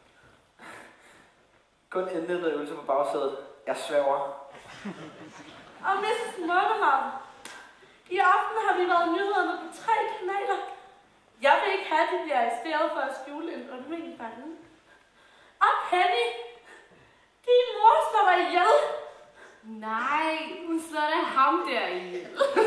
Kun en nedrivelse på bagsædet. Jeg svæver. Og Mrs. Motormouth, i aften har vi været i nyhederne på 3 kanaler. Jeg vil ikke have, at de bliver arresteret for at skjule en undving i fangen. Og Penny, din mor slår dig ihjel. Nej, hun slår da ham der ihjel.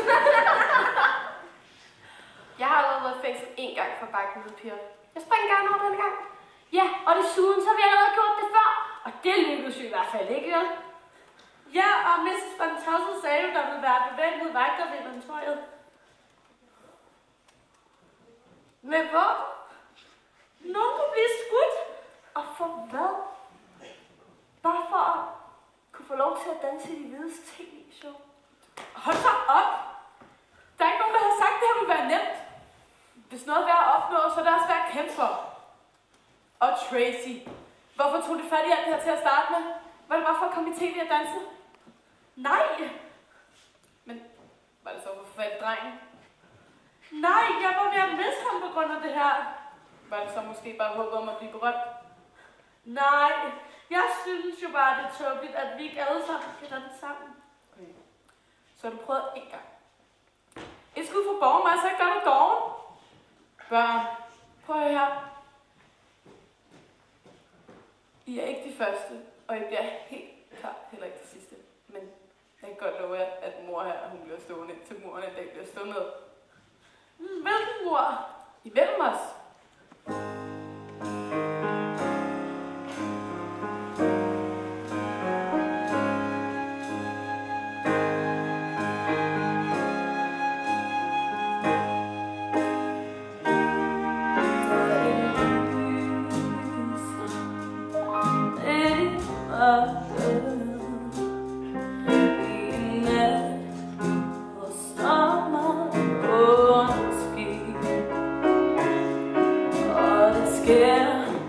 Jeg har allerede været i fængsel 1 gang for bakken med piger. Jeg springer gerne over denne gang. Ja, og desuden så har vi allerede gjort det før. Og det lykkedes i hvert fald ikke, vel? Ja, og Mrs. Fantastic sagde jo, der ville være bevæbnet vagter ved inventoriet. Med hvor? Nogen kunne blive skudt. Og for hvad? Bare for at kunne få lov til at danse i de hvides tv-show. Hold så op! Der er ikke nogen, der har sagt, at det her ville være nemt. Hvis noget er værd at opnå, så er det også værd at kæmpe for. Og Tracy, hvorfor tog du fat i alt det her til at starte med? Var det bare for at komme i tv og danse? Nej! Men var det så for at få fat i drengen? Nej, jeg var ved at miste ham på grund af det her. Var det så måske bare håbet om at blive berømt? Nej, jeg synes jo bare, det er tåbeligt, at vi ikke alle sammen kan danse sammen. Okay. Så har du prøvet 1 gang. Et skud for borgen, men så ikke gør du doven. Børn, prøv at høre her. I er ikke de første, og I bliver helt klart heller ikke de sidste. Men jeg kan godt love jer, at mor her, hun bliver stående indtil moren en dag bliver stående. Hvilken mor? Imellem os. Yeah.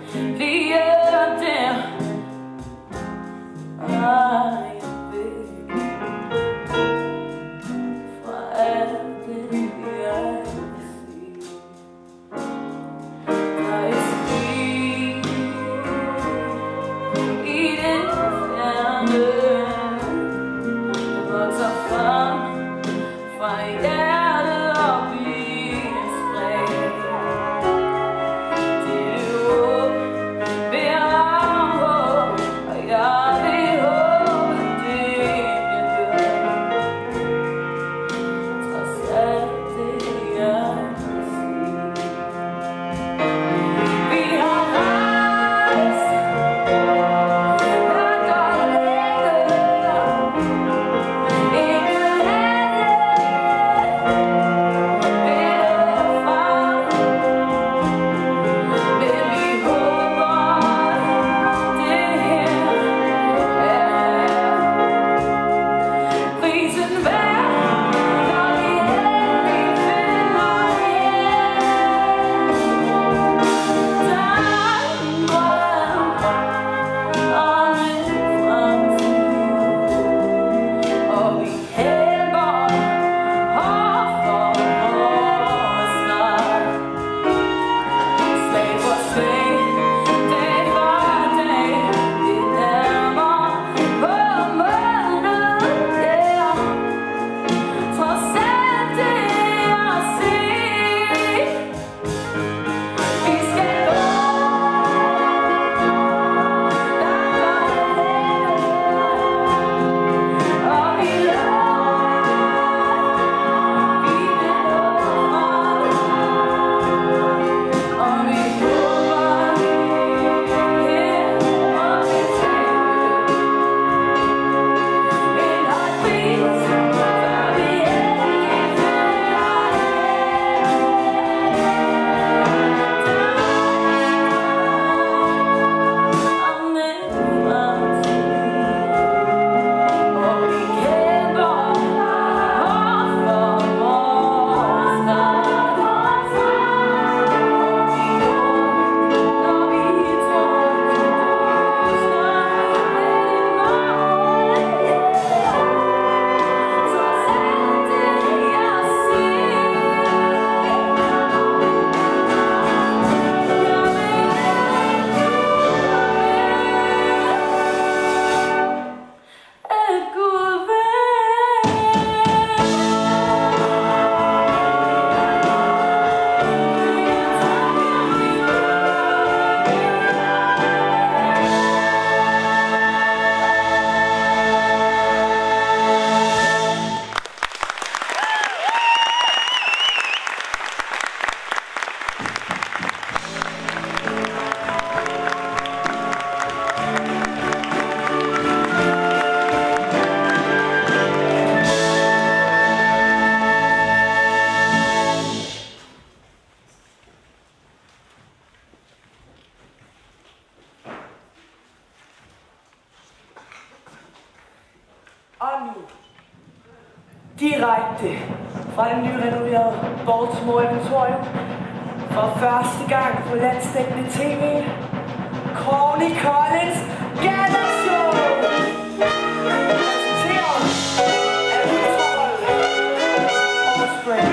Direkte fra det nyrenoverede Baltimore Eventorium. For første gang på landsdækkende TV. Corny Collins Gala Show! Præsenteret af udtrykket Osprey.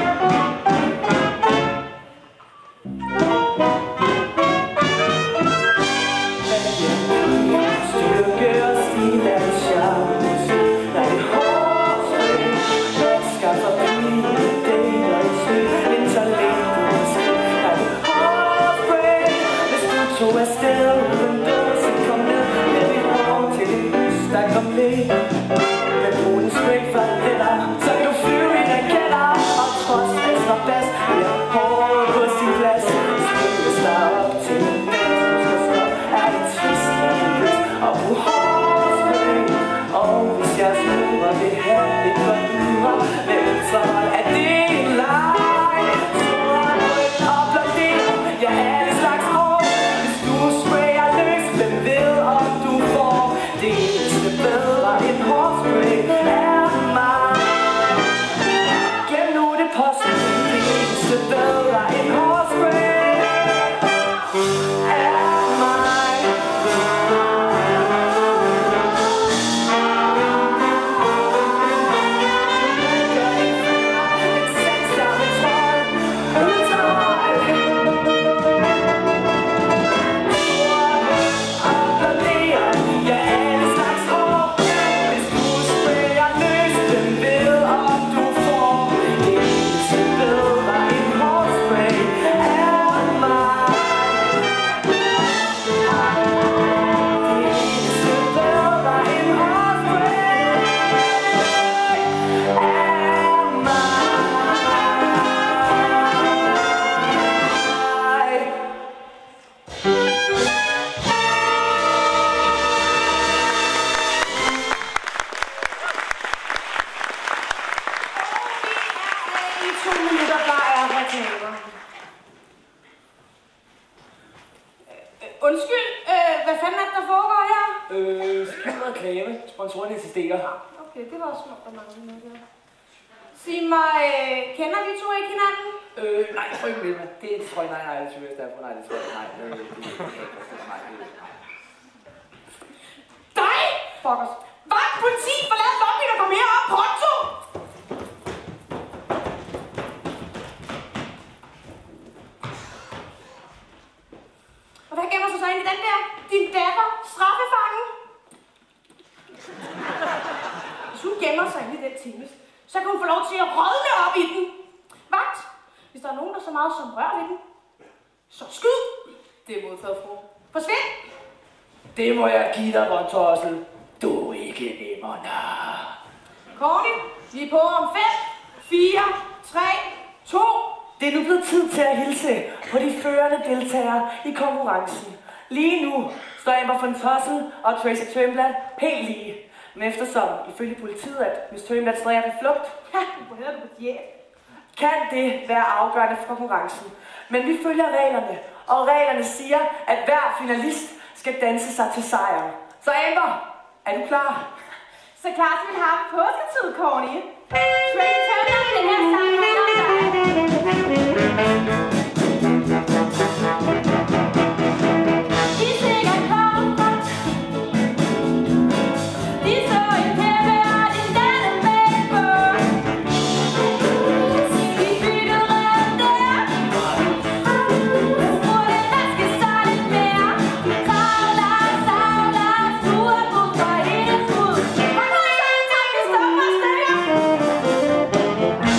Styrke og stil er det charmus. Nej, det hårspray. Skaffer pige, dater i søg. Intellektus. Nej, det hårspray. Hvis du tog afsted uden dåse, kom ned med dit hår til din hus, der kom med. Med bruden spray for letter, så kan du flyve i raketter. Og trods ekstra bas, bliver håret på sin plads. Spilles der op til en er det trist, er det lyst og brug hårspray. Og hvis jeg sluger, vil have et godt lurer, men så er det en leg. Sort, rødt og blonderet, ja alle slags hår. Hvis du sprayer løs, hvem ved om du får det eneste bedre end hårspray er mig. Glem nu det påståede, det eneste bedre end hårspray. Undskyld, hvad fanden er det, der foregår her? Skjul reklame. Sponsoren insisterer. Okay, det var også smukt, der manglede noget der. Sig mig, kender de to ikke hinanden? Nej, jeg tror ikke med mig. Det tror jeg, nej, det tror jeg, derfor. Nej, det tror jeg, nej. Dig! Fuckers. Hvad? Politi! Forlad lobbyen og kom herop! Pronto! Og hvad gemmer sig så ind i den der? Din datter? Straffefangen? Hvis hun gemmer sig ind i den time, så kan hun få lov til at rådne op i den. Vagt! Hvis der er nogen, der så meget som rører ved den, så skyd! Det er modtaget, fru. Forsvind! Det må jeg give dig, Bontossel. Du er ikke nemmer, nej. Corny, vi er på om 5, 4, 3, 2. Det er nu blevet tid til at hilse på de førende deltagere i konkurrencen. Lige nu står Amber Bontossel og Tracy Turnblad helt lige. Men eftersom, ifølge politiet, at Miss Turnblad stadig er på flugt, kan det være afgørende for konkurrencen. Men vi følger reglerne, og reglerne siger, at hver finalist skal danse sig til sejren. Så Amber, er du klar? Så klar til vi har påsketid, Corny. Tracy Turnblad, den her sang handler om dig. Thank you.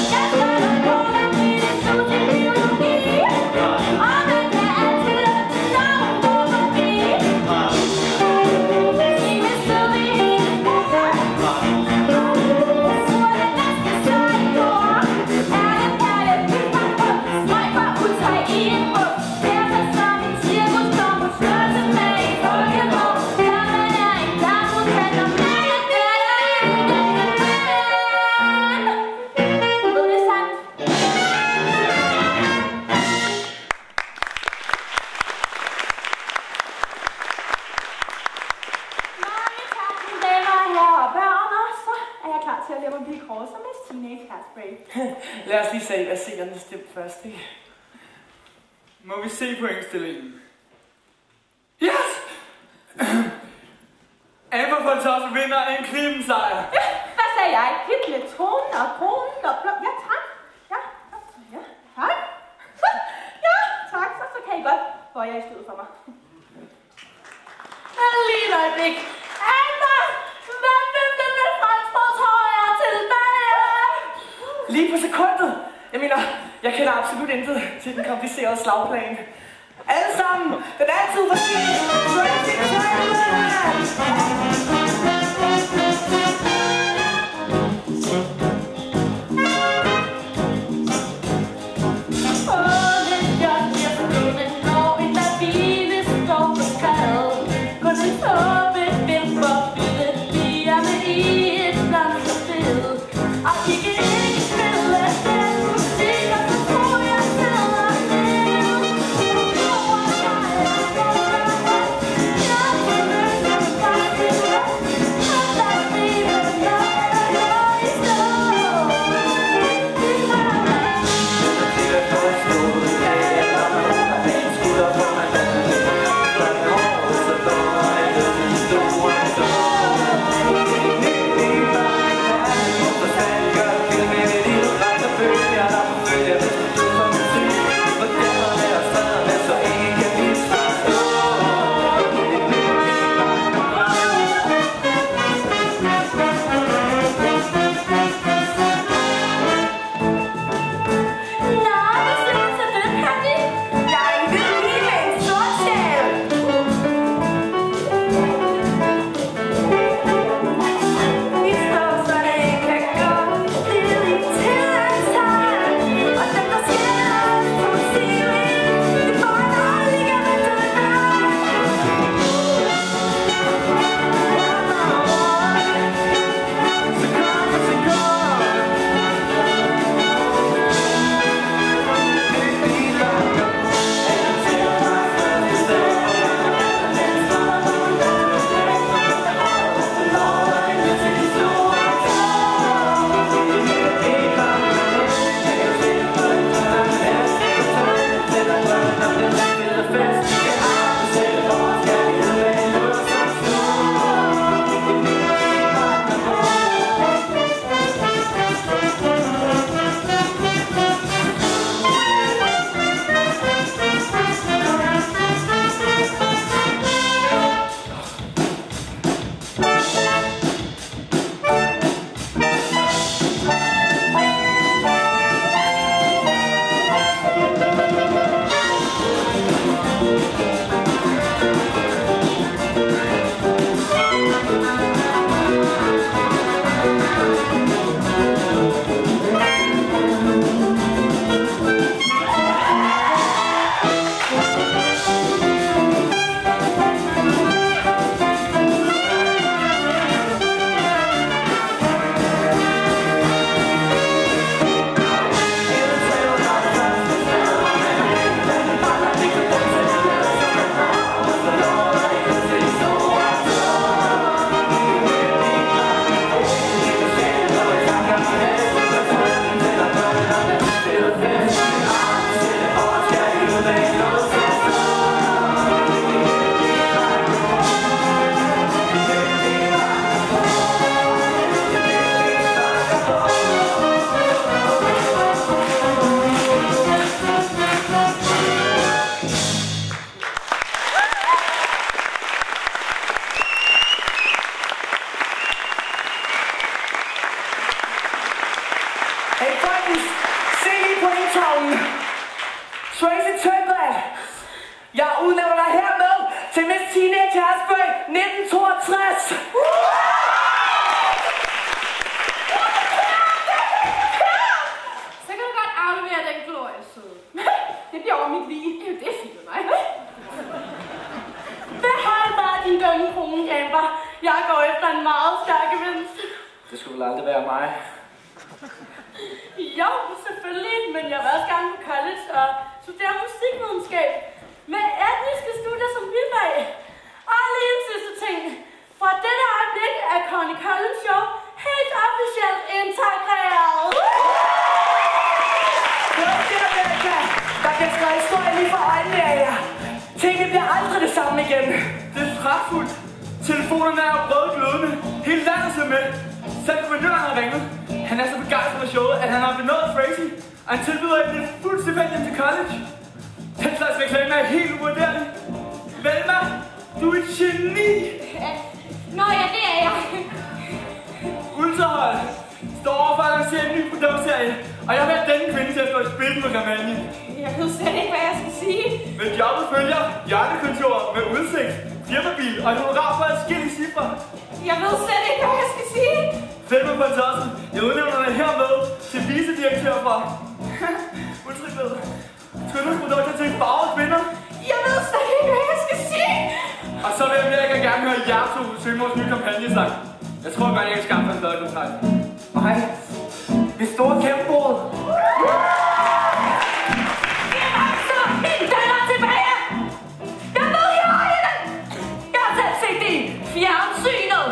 Lad os lige se, hvad seerne stemte først, ikke? Må vi se på indstillingen? Yes! Amber Fantosse vinder en Clemen-sejr. Ja, hvad sagde jeg? Hitletronen og kronen og blom. Ja, tak. Ja, tak. Ja, tak. Så kan I godt få jer i stedet for mig. Lige et øjeblik. Amber! Hvad vil det med fremsprogshøjer tilbage? Lige på sekundet. Jeg mener, jeg kender absolut intet til den komplicerede slagplan. Alle sammen, den er altid for sig. Tracy Turnblad! Tracy Turnblad. Jeg udnævner dig hermed til Miss Teenage Hairspray 1962. Så kan du godt aflevere den glorie, søde. Det bliver over mit liv. Det er fint med mig. Behold bare din dumme kone, Amber. Jeg går efter en meget stærk gevinst. Det skulle vel aldrig være mig. Jo, selvfølgelig, men jeg vil også gerne på college og studere musikvidenskab med etniske studier som bifag. Og lige en sidste ting. Fra dette øjeblik er Connie Collins show helt officielt integreret. sammen igen. Det er pragtfuldt. Telefonerne er rødglødende. Hele landet ser med. Selv guvernøren har ringet. Han er så begejstret for showet, at han har benådet Tracy. Og han tilbyder hende et fuldt stipendium til college. Den slags reklame er helt uvurderlig. Velma, du er et geni. Nå ja, det er jeg. Ultrahold står over for at lancere en ny produktserie. Og jeg har været denne kvinde til at stå i spidsen på kampagnen. Jeg ved slet ikke, hvad jeg skal sige. Men jobbet følger hjertekontor med udsigt, firmabil og en honorar for adskillige cifre. Jeg ved slet ikke, hvad jeg skal sige. Femmer på tossen. Jeg udnævner dig hermed til vicedirektør for Ultraglød. Skønhedsprodukter til farvede kvinder. Jeg ved slet ikke, hvad jeg skal sige. Og så vil jeg gerne høre jer to synge vores nye kampagnesang. Jeg tror godt, jeg kan skaffe en blodkontakt. Nej, det store kæmpebrud. Min datter er tilbage! Jeg ved, jeg har hende! Jeg har selv set det i fjernsynet!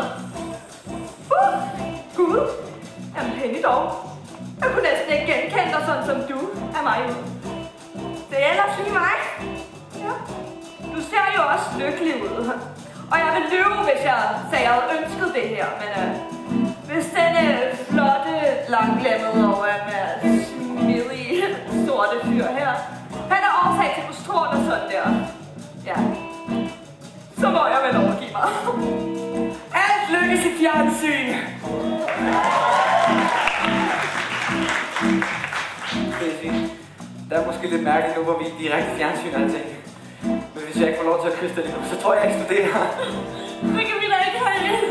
Gud, jamen Penny dog. Jeg kunne næsten ikke genkende dig sådan som du er mig. Det er ellers lige mig. Ja. Du ser jo også lykkelig ud. Og jeg vil lyve, hvis jeg sagde, jeg havde ønsket det her. Men hvis denne flotte, langglemmede og smidige sorte fyr her, han er årsag til frustrort og sådan der. Ja. Så må jeg vel overgive mig. Alt lykkes i fjernsyn. Der er måske lidt mærkeligt nu, hvor vi er direkte fjernsyn og alting. Men hvis jeg ikke får lov til at kysse dig lige nu, så tror jeg, jeg eksploderer. Det kan vi da ikke have det.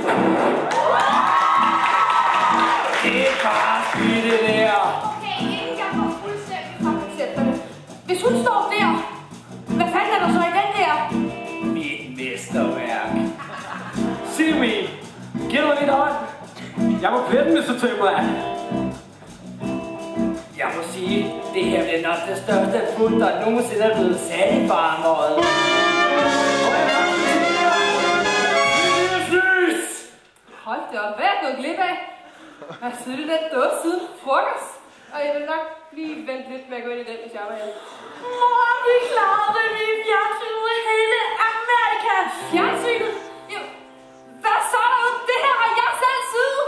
Det er bare skidt det der. Okay, inden jeg går fuldstændig fra koncepterne. Hvis hun står der, hvad fanden er der så i den der? Mit mesterværk. Simi, giv mig lidt hånd. Jeg må pletten, Mr. Tømmerland. Jeg må sige, det her bliver nok det største fund, der nogensinde er blevet sat i farmøjet. Hold det op, hvad er jeg gået glip af? Jeg har siddet i den dåse siden frokost. Og jeg vil nok lige vente lidt med at gå ind i den, hvis jeg var hjemme. Mor, vi klarede det. Vi er fjernsynet i hele Amerika. Fjernsynet? Jo, hvad så derude? Det her har jeg selv syet.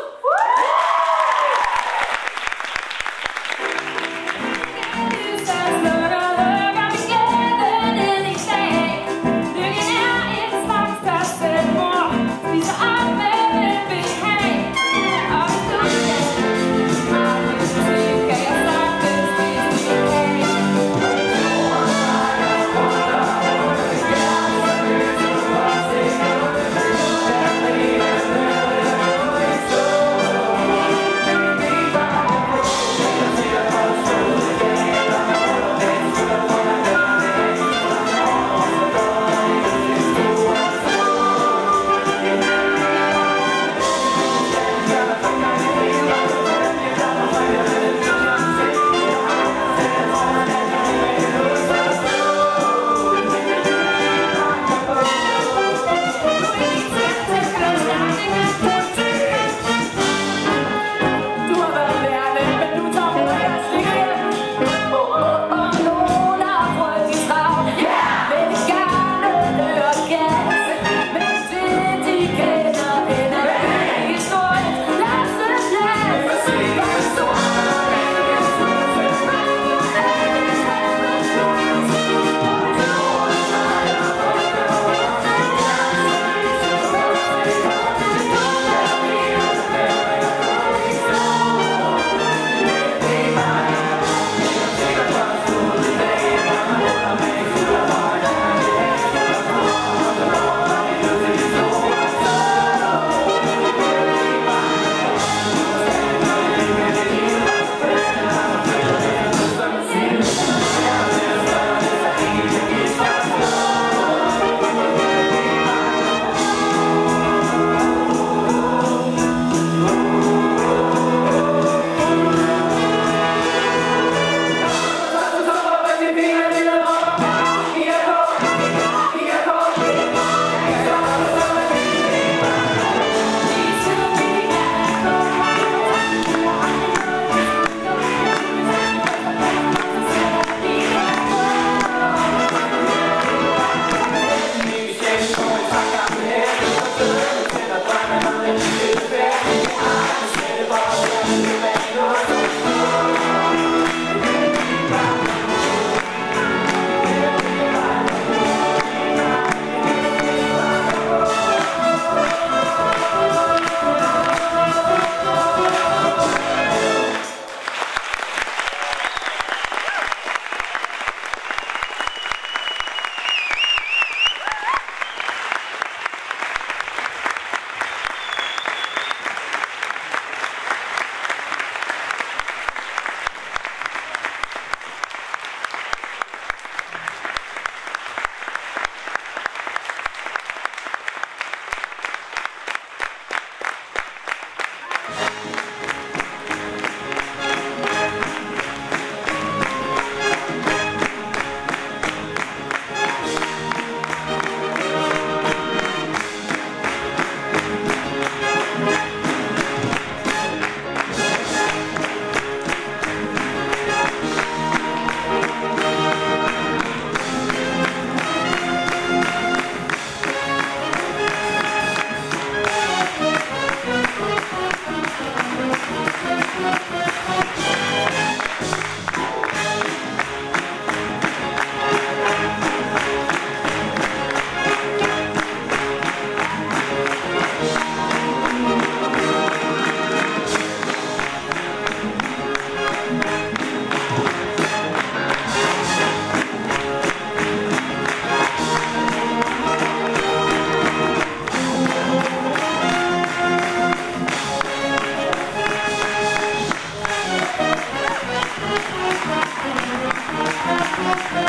Thank you.